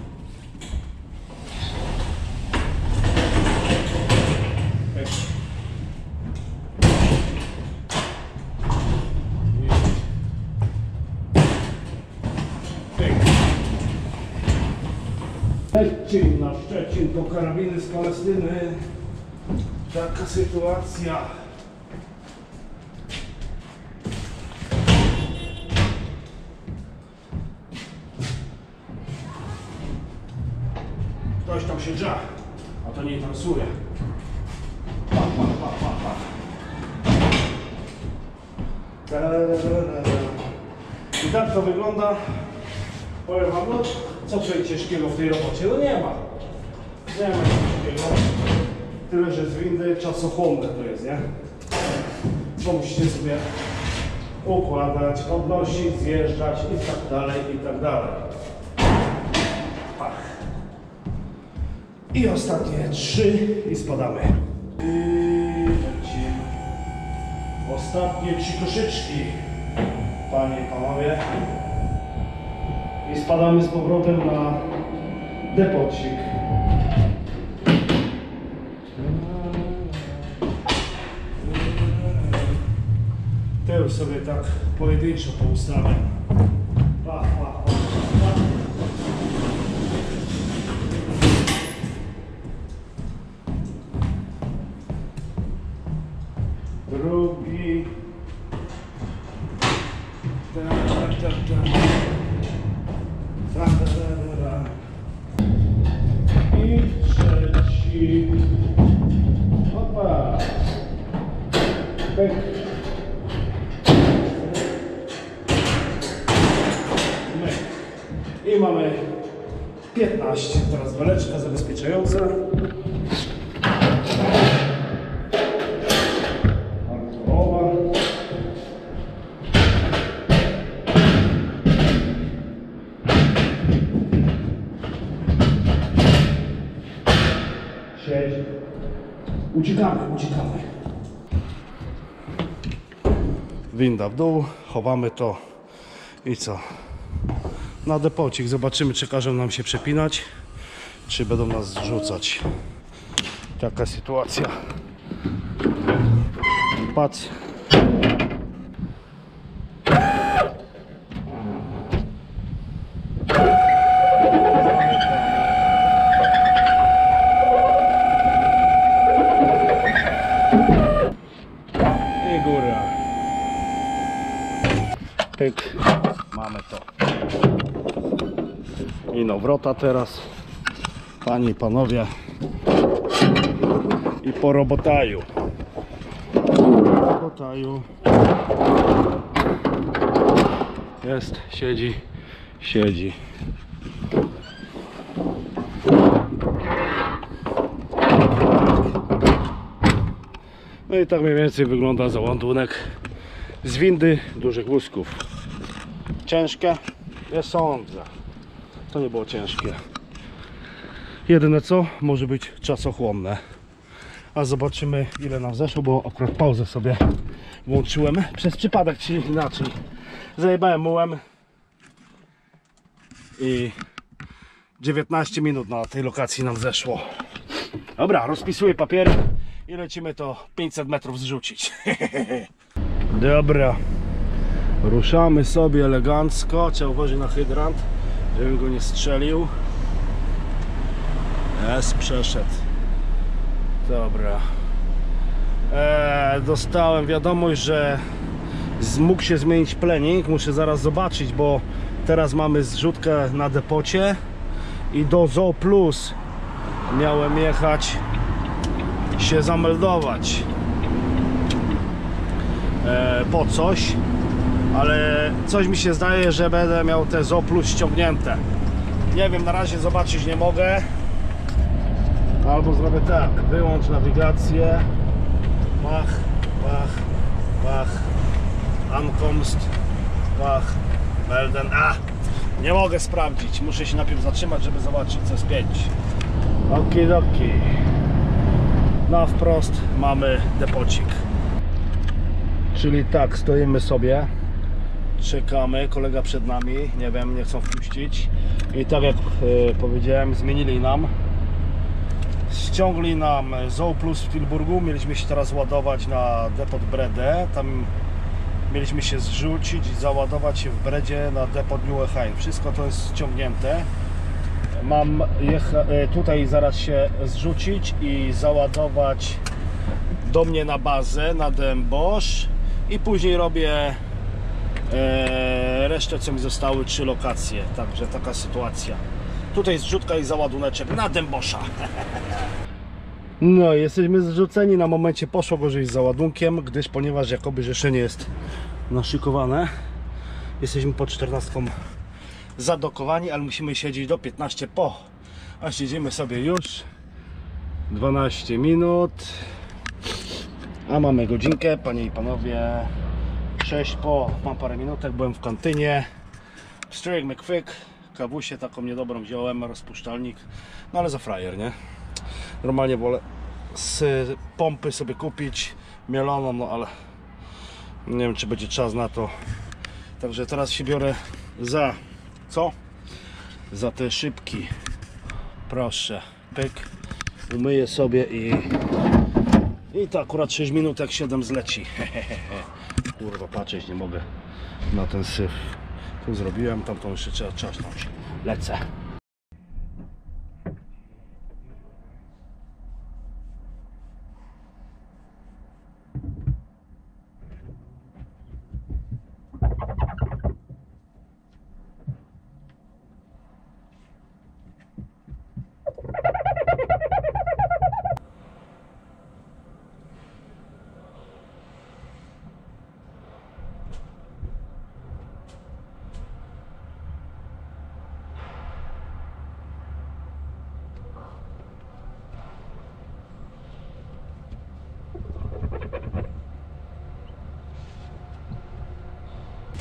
A: Szczecin, na Szczecin po karabiny z Palestyny. Taka sytuacja. Ktoś tam się drze, a to nie interesuje. Pa, pa, pa, pa, pa. I tak to wygląda. Powiem wam, no, co tutaj ciężkiego w tej robocie? No nie ma. Nie ma ciężkiego. Tyle, że z windy czasochłonne to jest, nie? Bo musicie sobie układać, podnosić, zjeżdżać i tak dalej, i tak dalej. Pach. I ostatnie 3 i spadamy. I lecimy. Ostatnie 3 koszyczki, panie i panowie. I spadamy z powrotem na depocik. Tył sobie tak pojedynczo poustawiam. Pach, pach, pach, pach. Drugi. Tak, tak, tak, tak. I mamy 15. Teraz beleczka zabezpieczająca. Alkoholowa. Siedź. Uciekamy. Winda w dół, chowamy to i co? Na depocik. Zobaczymy, czy każą nam się przepinać, czy będą nas zrzucać. Taka sytuacja. Patrz. I góra. Pyk. Mamy to. I no wrota teraz. Panie i panowie. I po robotaju. Jest, siedzi. No i tak mniej więcej wygląda załadunek z windy dużych wózków. Ciężkie? Nie sądzę. To nie było ciężkie. Jedyne co, może być czasochłonne. A zobaczymy, ile nam zeszło, bo akurat pauzę sobie włączyłem przez przypadek, czy inaczej. Zajebałem mułem i 19 minut na tej lokacji nam zeszło. Dobra, rozpisuję papiery i lecimy to 500 metrów zrzucić. Dobra, ruszamy sobie elegancko. Trzeba uważać na hydrant, żebym go nie strzelił. Jest, przeszedł. Dobra. Dostałem wiadomość, że mógł się zmienić plening. Muszę zaraz zobaczyć, bo teraz mamy zrzutkę na depocie i do Zoo Plus miałem jechać się zameldować po coś, ale coś mi się zdaje, że będę miał te Zoo Plus ściągnięte. Nie wiem, na razie zobaczyć nie mogę. Albo zrobię tak, wyłącz nawigację, mach, ankomst, mach, melden, nie mogę sprawdzić, muszę się najpierw zatrzymać, żeby zobaczyć co spięć. Okidoki. Na wprost mamy depocik. Czyli tak, stoimy sobie, czekamy, kolega przed nami, nie wiem, nie chcą wpuścić. I tak jak powiedziałem, zmienili nam. Ściągli nam Zoo Plus w Tilburgu, mieliśmy się teraz ładować na depot Brede, tam mieliśmy się zrzucić i załadować się w Bredzie na depot Nieuwegein. Wszystko to jest ściągnięte. Mam tutaj zaraz się zrzucić i załadować do mnie na bazę, na Dębosz i później robię resztę, co mi zostały, 3 lokacje, także taka sytuacja. Tutaj zrzutka i załaduneczek na Dębosza. No, jesteśmy zrzuceni. Na momencie poszło gorzej z załadunkiem, ponieważ jakoby rzeszenie jest naszykowane. Jesteśmy po 14 zadokowani, ale musimy siedzieć do 15 po. A siedzimy sobie już 12 minut. A mamy godzinkę, panie i panowie. 6 po. Mam parę minutek, byłem w kantynie. Stryk McFick. Kawusię taką niedobrą wziąłem, rozpuszczalnik, no ale za frajer, nie? Normalnie wolę z pompy sobie kupić mieloną, no ale nie wiem, czy będzie czas na to. Także teraz się biorę za co? Za te szybki. Proszę, pyk, umyję sobie i to akurat 6 minut jak 7 zleci. Kurwa, patrzeć nie mogę na ten syf. Tu zrobiłem, tamtą jeszcze trzeba czasnąć. Lecę.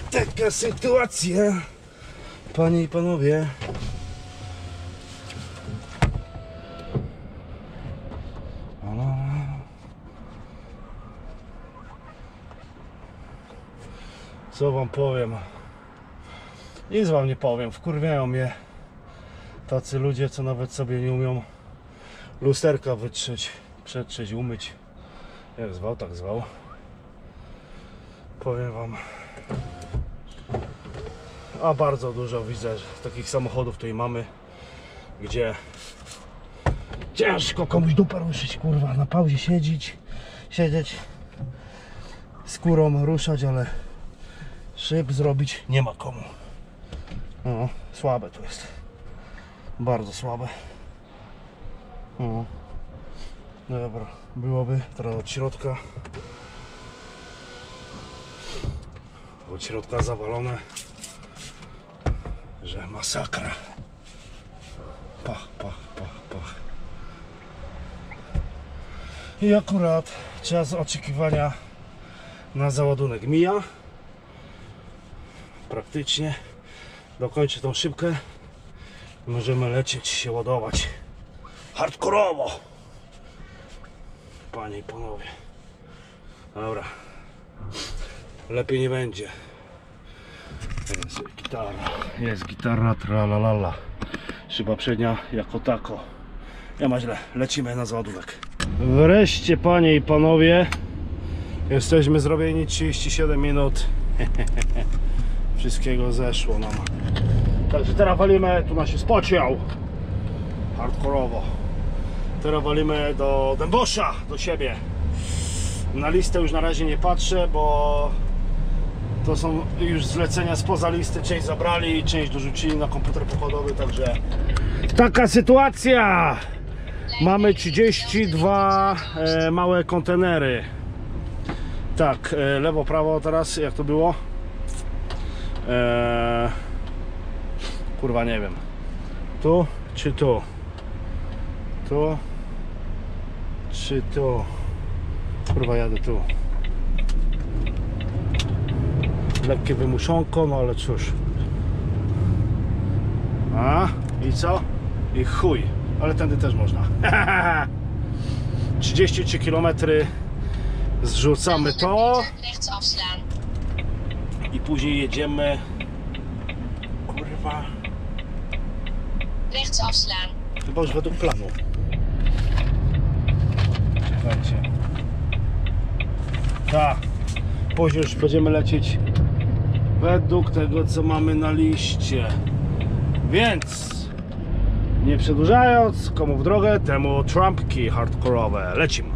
A: Taka sytuacja, panie i panowie. Co wam powiem? Nic wam nie powiem, wkurwiają mnie tacy ludzie, co nawet sobie nie umią lusterka wytrzeć, przetrzeć, umyć. Jak zwał, tak zwał. Powiem wam. A bardzo dużo widzę, że takich samochodów tutaj mamy, gdzie ciężko komuś dupę ruszyć, kurwa, na pauzie siedzieć, skórą ruszać, ale szyb zrobić nie ma komu. No, słabe to jest. Bardzo słabe. No. Dobra, byłoby teraz od środka. Od środka zawalone, że masakra. Pach. I akurat czas oczekiwania na załadunek mija. Praktycznie dokończę tą szybkę i możemy lecieć się ładować hardkorowo, panie i panowie. Dobra, lepiej nie będzie. Jest gitara, tralalala. Szyba przednia jako tako. Nie ma źle, lecimy na załadunek. Wreszcie, panie i panowie, jesteśmy zrobieni. 37 minut. Wszystkiego zeszło nam. Także teraz walimy, tu nas się spociał hardkorowo. Teraz walimy do Dębosza, do siebie. Na listę już na razie nie patrzę, bo to są już zlecenia spoza listy. Część zabrali, część dorzucili na komputer pokładowy, także taka sytuacja. Mamy 32 małe kontenery. Tak, lewo, prawo teraz, jak to było? Kurwa, nie wiem. Tu czy tu? Tu czy tu? Kurwa, jadę tu. Lekkie wymuszonko, no ale cóż. A i co? I chuj, ale tędy też można. 33 km. Zrzucamy to
E: Rechts afslaan.
A: i później jedziemy. Kurwa.
E: Rechts afslaan.
A: Chyba już według planu. Czekajcie. Tak. Później już będziemy lecieć według tego, co mamy na liście. Więc nie przedłużając, komu w drogę, temu trampki hardkorowe. Lecimy.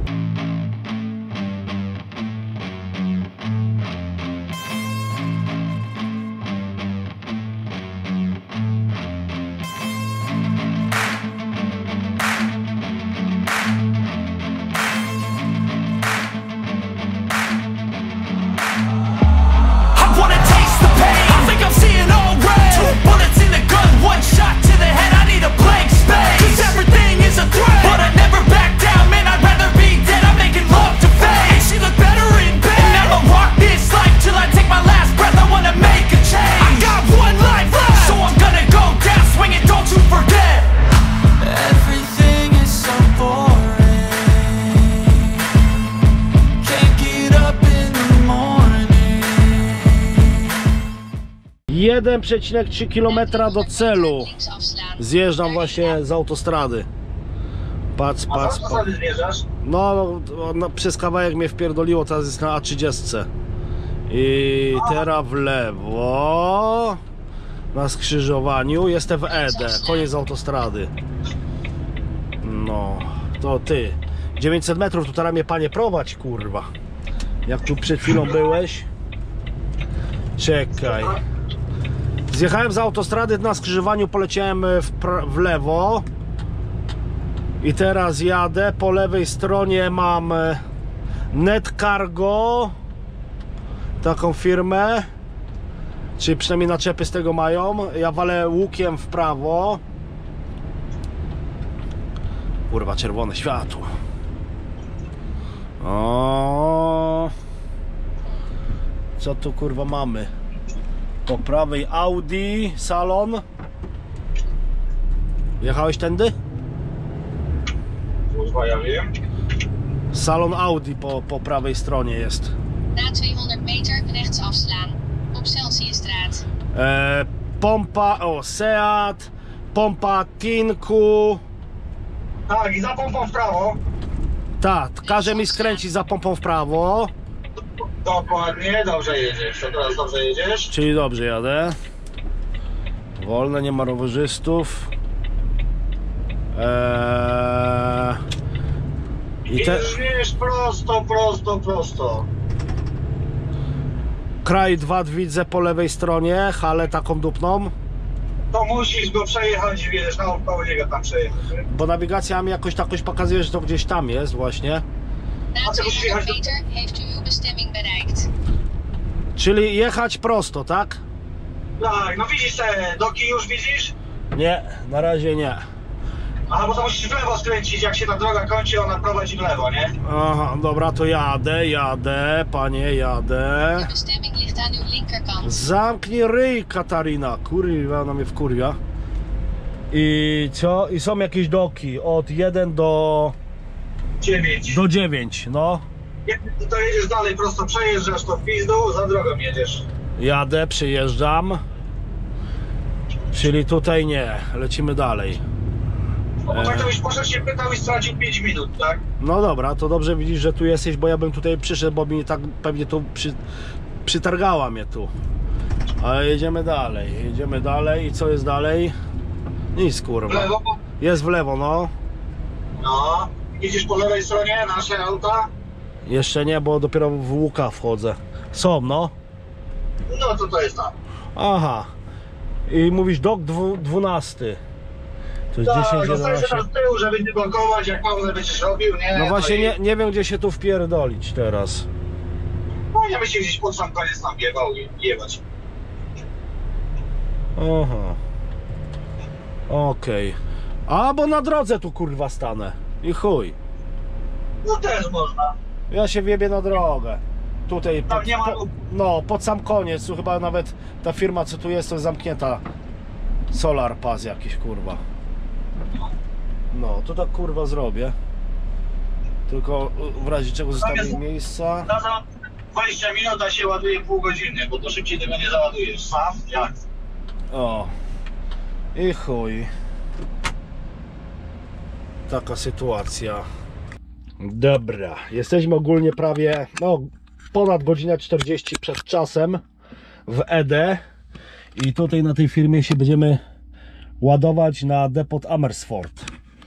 A: Jeden 1,3 km do celu.
E: Links afslaan.
A: Zjeżdżam właśnie z autostrady. Patrz.
C: zasady zjeżdżasz?
A: No, przez kawałek mnie wpierdoliło, teraz jest na A30. I teraz w lewo. Na skrzyżowaniu jestem w ED, koniec autostrady. No, to ty. 900 metrów, tu teraz mnie panie prowadź, kurwa. Jak tu przed chwilą byłeś. Czekaj. Zjechałem z autostrady, na skrzyżowaniu poleciałem w lewo. I teraz jadę, po lewej stronie mam Netcargo, taką firmę, czy przynajmniej naczepy z tego mają. Ja walę łukiem w prawo. Kurwa, czerwone światło. O, co tu kurwa mamy? Po prawej Audi salon. Jechałeś tędy?
C: Kurwa, ja wiem.
A: Salon Audi po prawej stronie jest.
E: Na 200 meter rechts afslaan. Op Celsiusstraat.
A: Pompa, o Seat, pompa Kinku.
C: Tak, i za pompą w prawo.
A: Tak, każe mi skręcić za pompą w prawo.
C: Dokładnie, dobrze jedziesz. To teraz dobrze jedziesz.
A: Czyli dobrze jadę. Wolne, nie ma rowerzystów. I te...
C: Jedziesz prosto, prosto, prosto.
A: Kraj 2 widzę po lewej stronie, halę taką dupną.
C: To musisz go przejechać i wiedziesz, naokoło niego tam przejechać.
A: Bo nawigacja mi jakoś pokazuje, że to gdzieś tam jest właśnie.
E: Na 200 meter heeft u uw bestemming bereikt.
A: Czyli jechać prosto, tak?
C: Tak, no widzisz te doki, już widzisz?
A: Nie, na razie nie.
C: Aha, bo to musisz w lewo skręcić, jak się ta droga kończy, ona prowadzi w lewo, nie?
A: Aha, dobra, to jadę, panie, jadę.
E: Uw bestemming ligt aan uw linkerkant.
A: Zamknij ryj, Katarina, kurwa, ona mnie wkurwia. I co? I są jakieś doki od 1 do
C: 9.
A: 9, no.
C: To jedziesz dalej, prosto przejeżdżasz to w pizdu, za drogą jedziesz.
A: Jadę, przyjeżdżam. Czyli tutaj nie, lecimy dalej.
C: No bo tak to byś poszedł się pytał i stracił 5 minut, tak?
A: No dobra, to dobrze widzisz, że tu jesteś, bo ja bym tutaj przyszedł, bo mi tak pewnie tu przytargała mnie tu. Ale jedziemy dalej i co jest dalej? Nic,
C: W
A: kurwa.
C: lewo?
A: Jest w lewo, no.
C: No. Jedziesz po lewej stronie, nasze auta?
A: Jeszcze nie, bo dopiero w łuka wchodzę. Są, no.
C: No to jest tam.
A: Aha. I mówisz dok 12. To jest 10,
C: Tak, zostajesz
A: 11.
C: teraz z tyłu, żeby nie blokować, jak pauzę będziesz robił, nie?
A: No właśnie
C: i...
A: nie wiem, gdzie się tu wpierdolić teraz.
C: No ja bym się gdzieś pod sam koniec tam jebać.
A: Aha. Okej. A, bo na drodze tu kurwa stanę. I chuj.
C: No też można.
A: Ja się wjebię na drogę. Tutaj
C: Tam nie ma...
A: no, pod sam koniec. Tu chyba nawet ta firma, co tu jest, to jest zamknięta. Solar Pass jakiś, kurwa. No, to tak kurwa zrobię. Tylko w razie czego zostawię miejsca.
C: Za 20 minut, a się ładuje pół godziny, bo to szybciej tego nie załadujesz. Sam? Jak?
A: O. I chuj. Taka sytuacja. Dobra, jesteśmy ogólnie prawie, no, ponad godzinę 40 przed czasem w ED i tutaj na tej firmie się będziemy ładować na depot Amersfoort.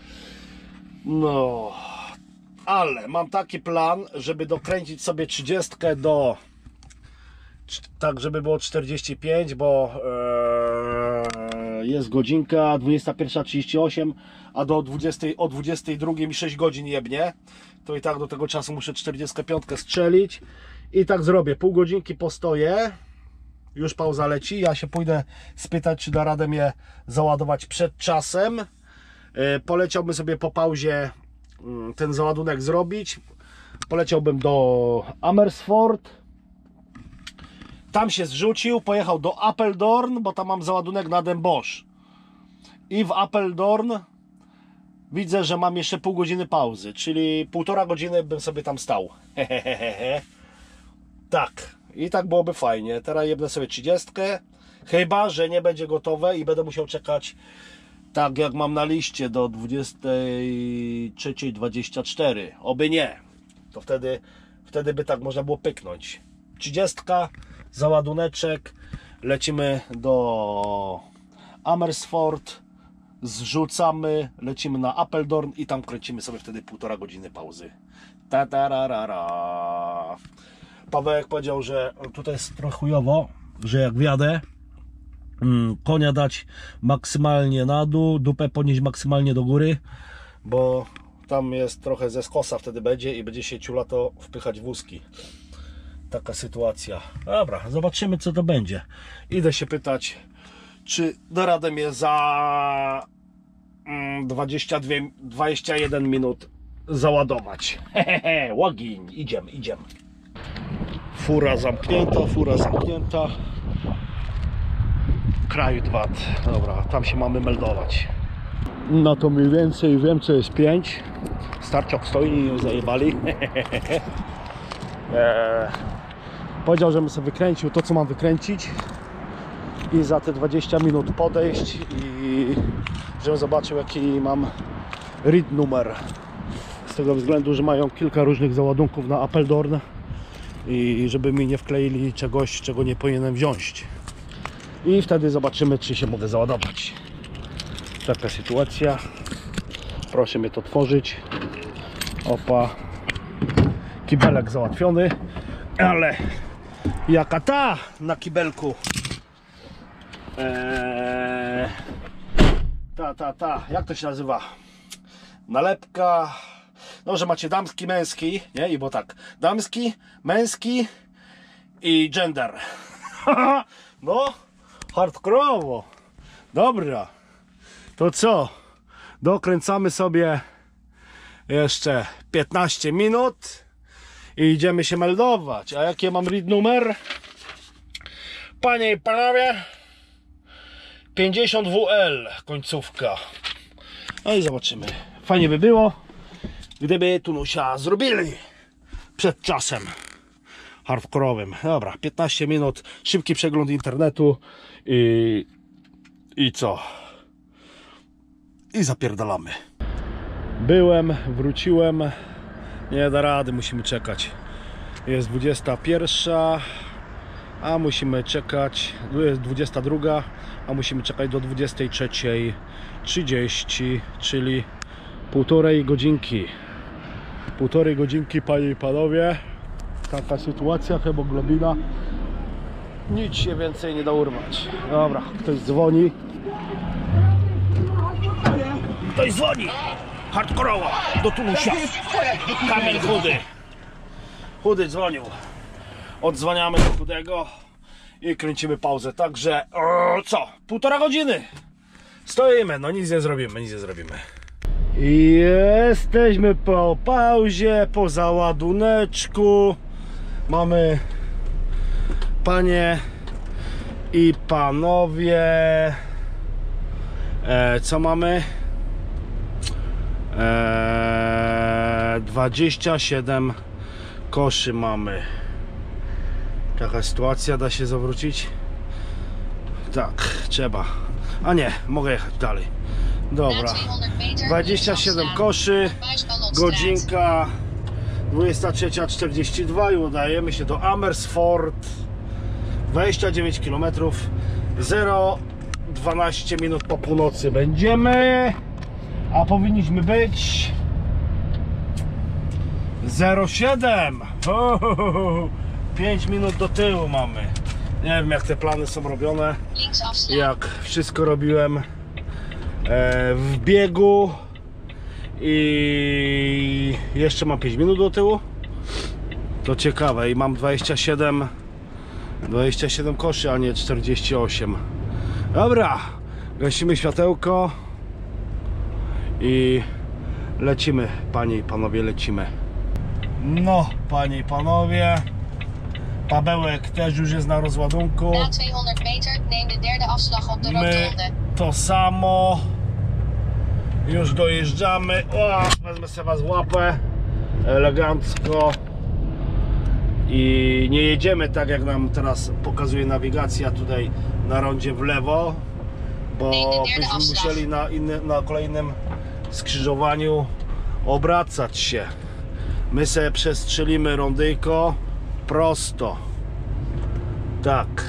A: No, ale mam taki plan, żeby dokręcić sobie 30 do, tak żeby było 45, bo jest godzinka 21:38, a do 20, o 22 mi 6 godzin jebnie, to i tak do tego czasu muszę 45 strzelić i tak zrobię, pół godzinki postoję, już pauza leci, ja się pójdę spytać, czy da radę mnie załadować przed czasem. Poleciałbym sobie po pauzie ten załadunek zrobić, poleciałbym do Amersfoort, tam się zrzucił, pojechał do Apeldoorn, bo tam mam załadunek na Den Bosch. I w Apeldoorn widzę, że mam jeszcze pół godziny pauzy, czyli 1,5 godziny bym sobie tam stał. Tak, i tak byłoby fajnie. Teraz jebnę sobie 30, chyba że nie będzie gotowe i będę musiał czekać, tak jak mam na liście, do 23:24. Oby nie. To wtedy by tak można było pyknąć. 30, załaduneczek, lecimy do Amersfoort, zrzucamy, lecimy na Apeldoorn i tam kręcimy sobie wtedy 1,5 godziny pauzy. Ta-ta-ra-ra-ra. Pawełek powiedział, że tutaj jest trochę chujowo, że jak wjadę, konia dać maksymalnie na dół, dupę podnieść maksymalnie do góry, bo tam jest trochę ze skosa wtedy będzie i będzie się ciulato wpychać wózki. Taka sytuacja. Dobra, zobaczymy, co to będzie. Idę się pytać, czy da radę mnie za 21 minut załadować. Hehehe, łogień, idziemy. Fura zamknięta. Krajdwat. Dobra, tam się mamy meldować. No to mniej więcej wiem, co jest 5. Starczok stoi i ją zajebali. Powiedział, żebym sobie wykręcił to, co mam wykręcić i za te 20 minut podejść i żebym zobaczył, jaki mam read numer. Z tego względu, że mają kilka różnych załadunków na Apeldoorn i żeby mi nie wkleili czegoś, czego nie powinienem wziąć. I wtedy zobaczymy, czy się mogę załadować. Taka sytuacja. Proszę mnie to tworzyć. Opa. Kibelek załatwiony. Ale jaka ta na kibelku? Jak to się nazywa? Nalepka. No, że macie damski, męski, nie? I bo tak, damski, męski i gender. No, hardkorowo. Dobra. To co? Dokręcamy sobie jeszcze 15 minut i idziemy się meldować. A jaki mam read numer? Panie i panowie, 50WL końcówka. No i zobaczymy. Fajnie by było, gdyby Tunusia zrobili przed czasem hardkorowym. Dobra, 15 minut, szybki przegląd internetu i co? I zapierdalamy. Byłem, wróciłem. Nie da rady, musimy czekać. Jest 21, a musimy czekać. Jest 22, a musimy czekać do 23:30, czyli półtorej godzinki. Półtorej godzinki, panie i panowie. Taka sytuacja, hemoglobina. Nic się więcej nie da urwać. Dobra, ktoś dzwoni. Ktoś dzwoni! Hardkorowo! Do Tunusia! Kamil Chudy! Chudy dzwonił. Odzwaniamy do Chudego i kręcimy pauzę. Także co? Półtora godziny! Stoimy, no nic nie zrobimy, nic nie zrobimy. Jesteśmy po pauzie, po załaduneczku. Mamy, panie i panowie, co mamy? 27 koszy mamy. Taka sytuacja, da się zawrócić? Tak, trzeba. A nie, mogę jechać dalej. Dobra, 27 koszy, godzinka 23:42 i udajemy się do Amersfoort. 29 km, 0:12 minut po północy będziemy, a powinniśmy być 0:07. 5 minut do tyłu mamy. Nie wiem, jak te plany są robione, jak wszystko robiłem w biegu i jeszcze mam 5 minut do tyłu. To ciekawe i mam 27 koszy, a nie 48. Dobra, gasimy światełko i lecimy, panie i panowie, lecimy. No, panie i panowie, Pawełek też już jest na rozładunku.
E: Na 200 meter neem de derde afslag op de rotonde.
A: To samo. Już dojeżdżamy. O, wezmę sobie was w łapę. Elegancko. I nie jedziemy tak, jak nam teraz pokazuje nawigacja tutaj na rondzie w lewo, bo byśmy musieli na kolejnym skrzyżowaniu obracać się. My sobie przestrzelimy rondyjko prosto. Tak.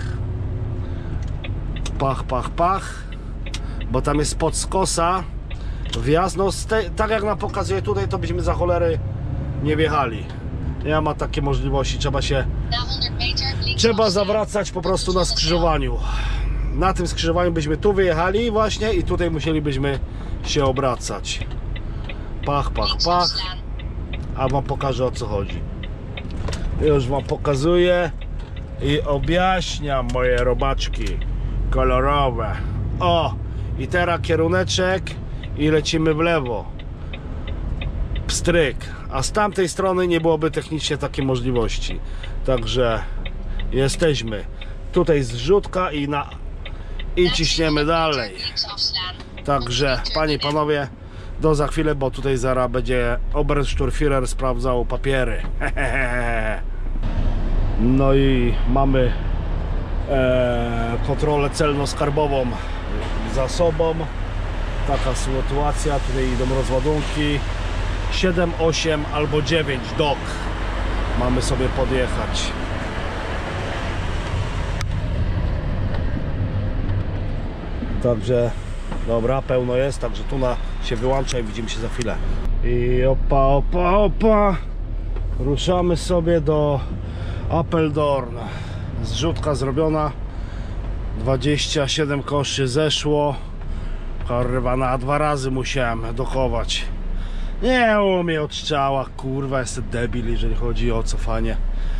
A: Pach, pach, pach. Bo tam jest spod skosa wjazd. No, tak jak nam pokazuje tutaj, to byśmy za cholery nie wjechali. Nie ma takiej możliwości. Trzeba zawracać po prostu na skrzyżowaniu. Na tym skrzyżowaniu byśmy tu wyjechali właśnie i tutaj musielibyśmy się obracać. Pach, pach, pach. A wam pokażę, o co chodzi. Już wam pokazuję i objaśniam moje robaczki kolorowe. O! I teraz kieruneczek i lecimy w lewo. Pstryk. A z tamtej strony nie byłoby technicznie takiej możliwości. Także jesteśmy. Tutaj zrzutka i ciśniemy dalej.
E: Links afslaan.
A: Także, panie i panowie, do za chwilę, bo tutaj zaraz będzie Obersturmführer sprawdzał papiery. No i mamy kontrolę celno-skarbową za sobą. Taka sytuacja, tutaj idą rozładunki 7, 8 albo 9 dok. Mamy sobie podjechać. Także dobra, pełno jest, także tu się wyłącza i widzimy się za chwilę. I opa. Ruszamy sobie do Apeldoorn. Zrzutka zrobiona. 27 koszy zeszło. Kurwa, na 2 razy musiałem dochować. Nie umie od strzała, kurwa, jestem debil, jeżeli chodzi o cofanie.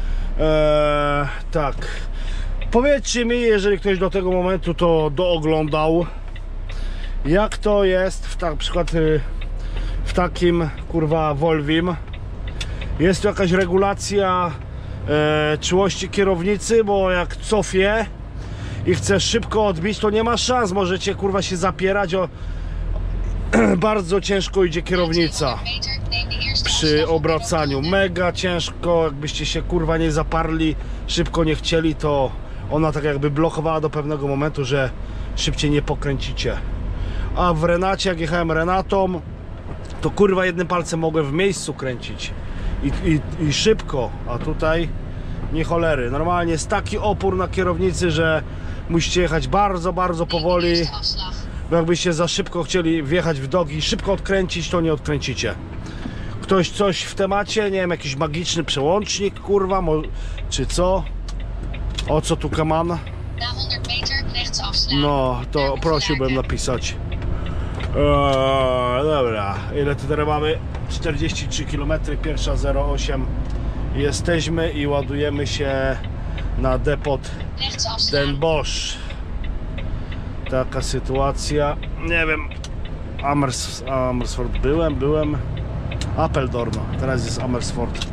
A: Tak. Powiedzcie mi, jeżeli ktoś do tego momentu to dooglądał, jak to jest na przykład w takim, kurwa, Volvim. Jest tu jakaś regulacja czułości kierownicy, bo jak cofię i chcę szybko odbić, to nie ma szans, możecie, kurwa, się zapierać bardzo ciężko idzie kierownica przy obracaniu, mega ciężko, jakbyście się, kurwa, nie zaparli, szybko nie chcieli, to ona tak jakby blokowała do pewnego momentu, że szybciej nie pokręcicie. A w Renacie, jak jechałem Renatą, to, kurwa, jednym palcem mogłem w miejscu kręcić i szybko, a tutaj nie cholery. Normalnie jest taki opór na kierownicy, że musicie jechać bardzo, bardzo powoli, bo jakbyście za szybko chcieli wjechać w dogi i szybko odkręcić, to nie odkręcicie. Ktoś coś w temacie, nie wiem, jakiś magiczny przełącznik, kurwa, czy co? O co tu kaman?
E: Na 100 meter rechts afslaan.
A: No, to prosiłbym napisać. Dobra, ile tu teraz mamy? 43 km, pierwsza 0,8. Jesteśmy i ładujemy się na depot
E: Rechts afslaan.
A: Den Bosch. Taka sytuacja. Nie wiem, Amersfoort byłem. Apeldoorn, teraz jest Amersfoort.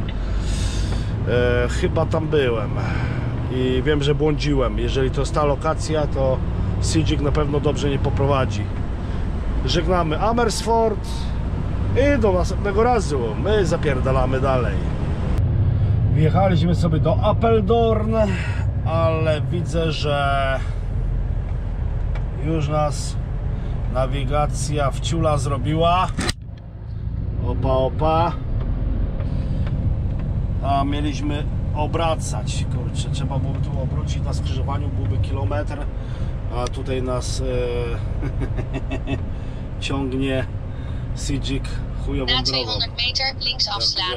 A: Chyba tam byłem i wiem, że błądziłem. Jeżeli to jest ta lokacja, to Sidzik na pewno dobrze nie poprowadzi. Żegnamy Amersfoort i do następnego razu. My zapierdalamy dalej. Wjechaliśmy sobie do Apeldoorn, ale widzę, że już nas nawigacja wciula zrobiła. Opa. A mieliśmy obracać. Kurczę, trzeba byłoby tu obrócić, na skrzyżowaniu byłby kilometr, a tutaj nas ciągnie Sidzik chujową
E: Na
A: drogą.
E: 200 meter links afslaan.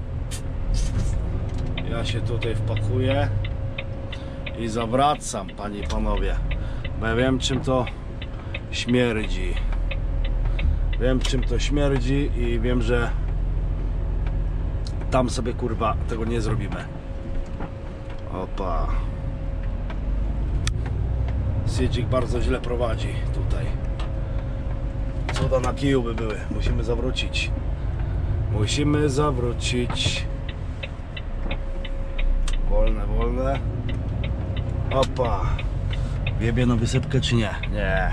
A: Także ja się tutaj wpakuję i zawracam, panie i panowie, bo ja wiem, czym to śmierdzi. Wiem, czym to śmierdzi i wiem, że tam sobie, kurwa, tego nie zrobimy. Opa. Sidzik bardzo źle prowadzi tutaj. Cuda na kiju by były. Musimy zawrócić. Wolne. Opa. Wiebie na wysypkę czy nie? Nie.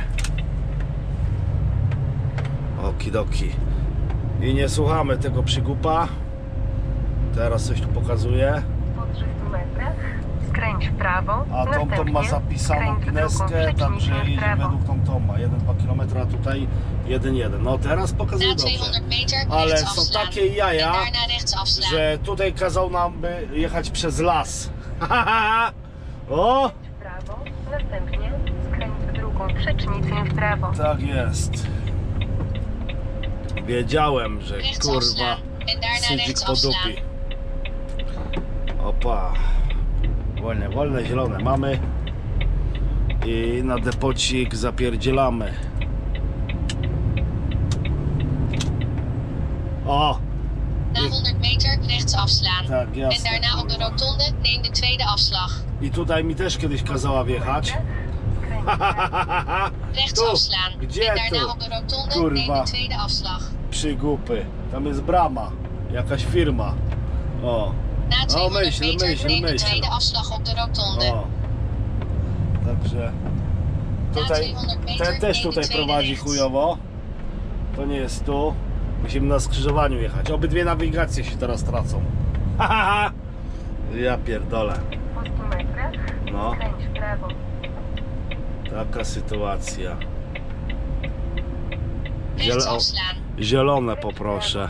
A: Okidoki. I nie słuchamy tego przygłupa. Teraz coś tu pokazuje.
F: Po 300 metrach skręć w prawo,
A: A TomTom ma zapisaną Gneskę, także jedzie według TomToma. 1-2 km, a tutaj 1-1. No teraz pokazuje
E: Na
A: dobrze.
E: 200 meter
A: Ale
E: rechts
A: są
E: afslaan.
A: takie jaja,
E: En daarna rechts afslaan.
A: że tutaj kazał nam by jechać przez las. O!
F: w prawo, następnie skręć w drugą przecznicę w prawo.
A: Tak jest. Wiedziałem, że,
E: Rechts
A: kurwa,
E: afslaan. En daarna
A: Sidzik
E: rechts
A: podupi.
E: afslaan.
A: Opa. Wolne, zielone mamy. I na depocik zapierdzielamy. O!
E: Na 100 meter rechts afslaan.
A: Tak,
E: En
A: jasne.
E: daarna op de
A: kurwa.
E: rotonde neem de tweede afslag.
A: I tutaj mi też kiedyś kazała wjechać.
F: Skręć w prawo.
E: Rechts
A: Tu.
E: afslaan.
A: Gdzie
E: En daarna
A: tu?
E: op de rotonde
A: Kurwa.
E: neem de tweede afslag.
A: Przygupy. Tam jest brama. Jakaś firma. O.
E: Na 200
A: myśl.
E: meter neem de tweede afslag op de rotonde.
A: O. Także Tutaj, ten też tutaj prowadzi chujowo. To nie jest tu. Musimy na skrzyżowaniu jechać. Obydwie nawigacje się teraz tracą. Ja pierdolę.
F: Po 100 metrach
A: No.
F: skręć w prawo.
A: Taka sytuacja.
E: Rechts afslaan.
A: Zielone poproszę.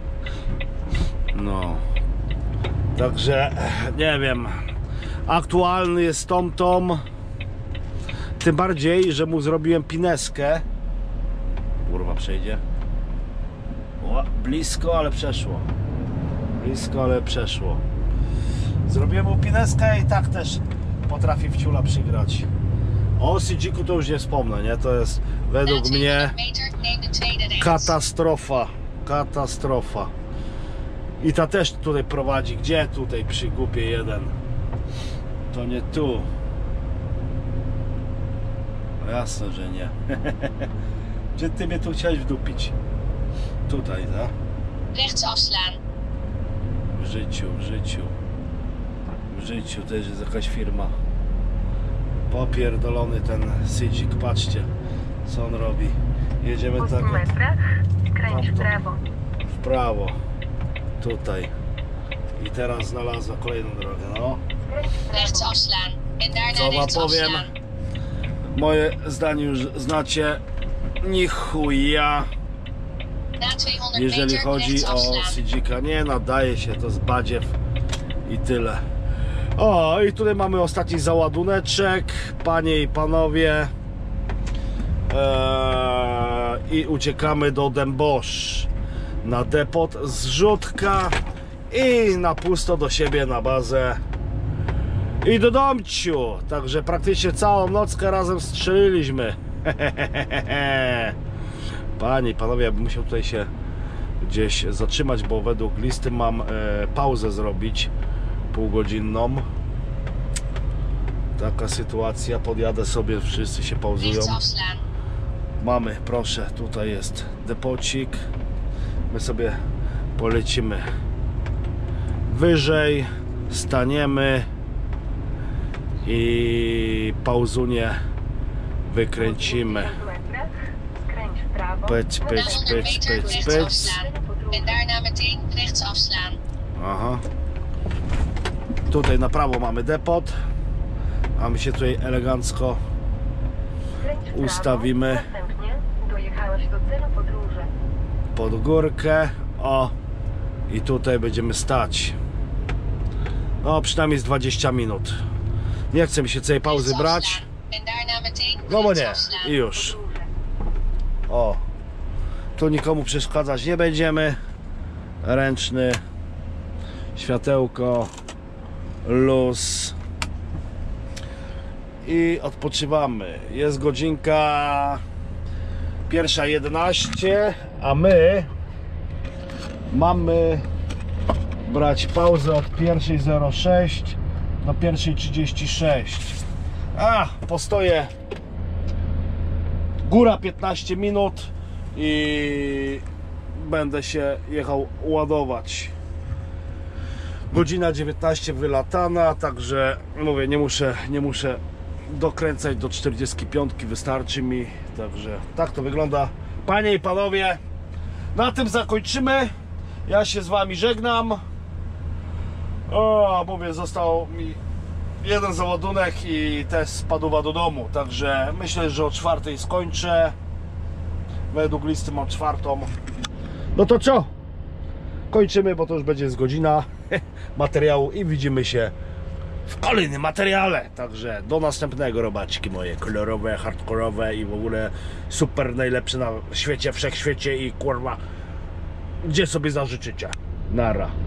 A: No. Także nie wiem. Aktualny jest TomTom. Tym bardziej, że mu zrobiłem pineskę. Kurwa, przejdzie. O, blisko, ale przeszło. Blisko, ale przeszło. Zrobiłem mu pineskę i tak też potrafi w ciula przygrać. O Sydziku to już nie wspomnę, nie? To jest według
E: Na
A: mnie
E: 200 meter neem de tweede rechts.
A: katastrofa. Katastrofa. I ta też tutaj prowadzi. Gdzie tutaj przy głupie jeden? To nie tu. No jasne, że nie. Gdzie ty mnie tu chciałeś wdupić? Tutaj, tak?
E: Rechts afslaan.
A: W życiu, w życiu. W życiu też jest jakaś firma. Popierdolony ten Sydzik, patrzcie co on robi. Jedziemy
F: Po 100
A: tak
F: metrach skręć w prawo.
A: w prawo. Tutaj. I teraz znalazła kolejną drogę, no.
F: Skręć w
E: Rechts
F: prawo.
E: afslaan. En daarna
A: Co wam
E: rechts
A: powiem?
E: afslaan.
A: Moje zdanie już znacie. Ni chuja.
E: Na 200
A: Jeżeli
E: meter
A: chodzi
E: rechts
A: o
E: afslaan.
A: Sydzika, nie nadaje się, to z badziew i tyle. O, i tutaj mamy ostatni załaduneczek, panie i panowie. I uciekamy do Dębosz na depot, zrzutka i na pusto do siebie na bazę i do domciu. Także praktycznie całą nockę razem strzeliliśmy. Panie i panowie, ja bym musiał tutaj się gdzieś zatrzymać, bo według listy mam pauzę zrobić półgodzinną. Taka sytuacja, podjadę sobie, wszyscy się pauzują.
E: Rechts afslaan.
A: Mamy, proszę, tutaj jest depocik. My sobie polecimy wyżej, staniemy i pauzunię wykręcimy.
F: Po 100 metrach skręć w prawo.
A: Pyć,
E: Na
A: pyć,
E: 100
A: pyć,
E: meter
A: pyć,
E: rechts
A: pyć.
E: afslaan. En daarna meteen rechts afslaan.
A: Aha. Tutaj na prawo mamy depot, a my się tutaj elegancko
F: Skręć w prawo.
A: ustawimy.
F: Następnie dojechałeś do celu podróży.
A: Pod górkę. O, i tutaj będziemy stać. No, przynajmniej z 20 minut. Nie chcę mi się całej pauzy
E: Rechts
A: brać.
E: afslaan. En daarna meteen
A: No bo
E: rechts
A: nie.
E: afslaan.
A: I już.
F: Podróże.
A: O, tu nikomu przeszkadzać nie będziemy. Ręczny, światełko, luz i odpoczywamy. Jest godzinka 1:11, a my mamy brać pauzę od 1:06 do 1:36. Postoję góra 15 minut i będę się jechał ładować. Godzina 19 wylatana, także mówię, nie muszę dokręcać do 45, wystarczy mi. Także tak to wygląda. Panie i panowie, na tym zakończymy. Ja się z wami żegnam. O, mówię, został mi jeden załadunek i też spadła do domu. Także myślę, że o 4:00 skończę. Według listy mam 4:00. No to co? Kończymy, bo to już będzie z godzina materiału i widzimy się w kolejnym materiale. Także do następnego, robaczki moje kolorowe, hardkorowe i w ogóle super najlepsze na świecie, wszechświecie i kurwa, gdzie sobie zażyczycie. Nara.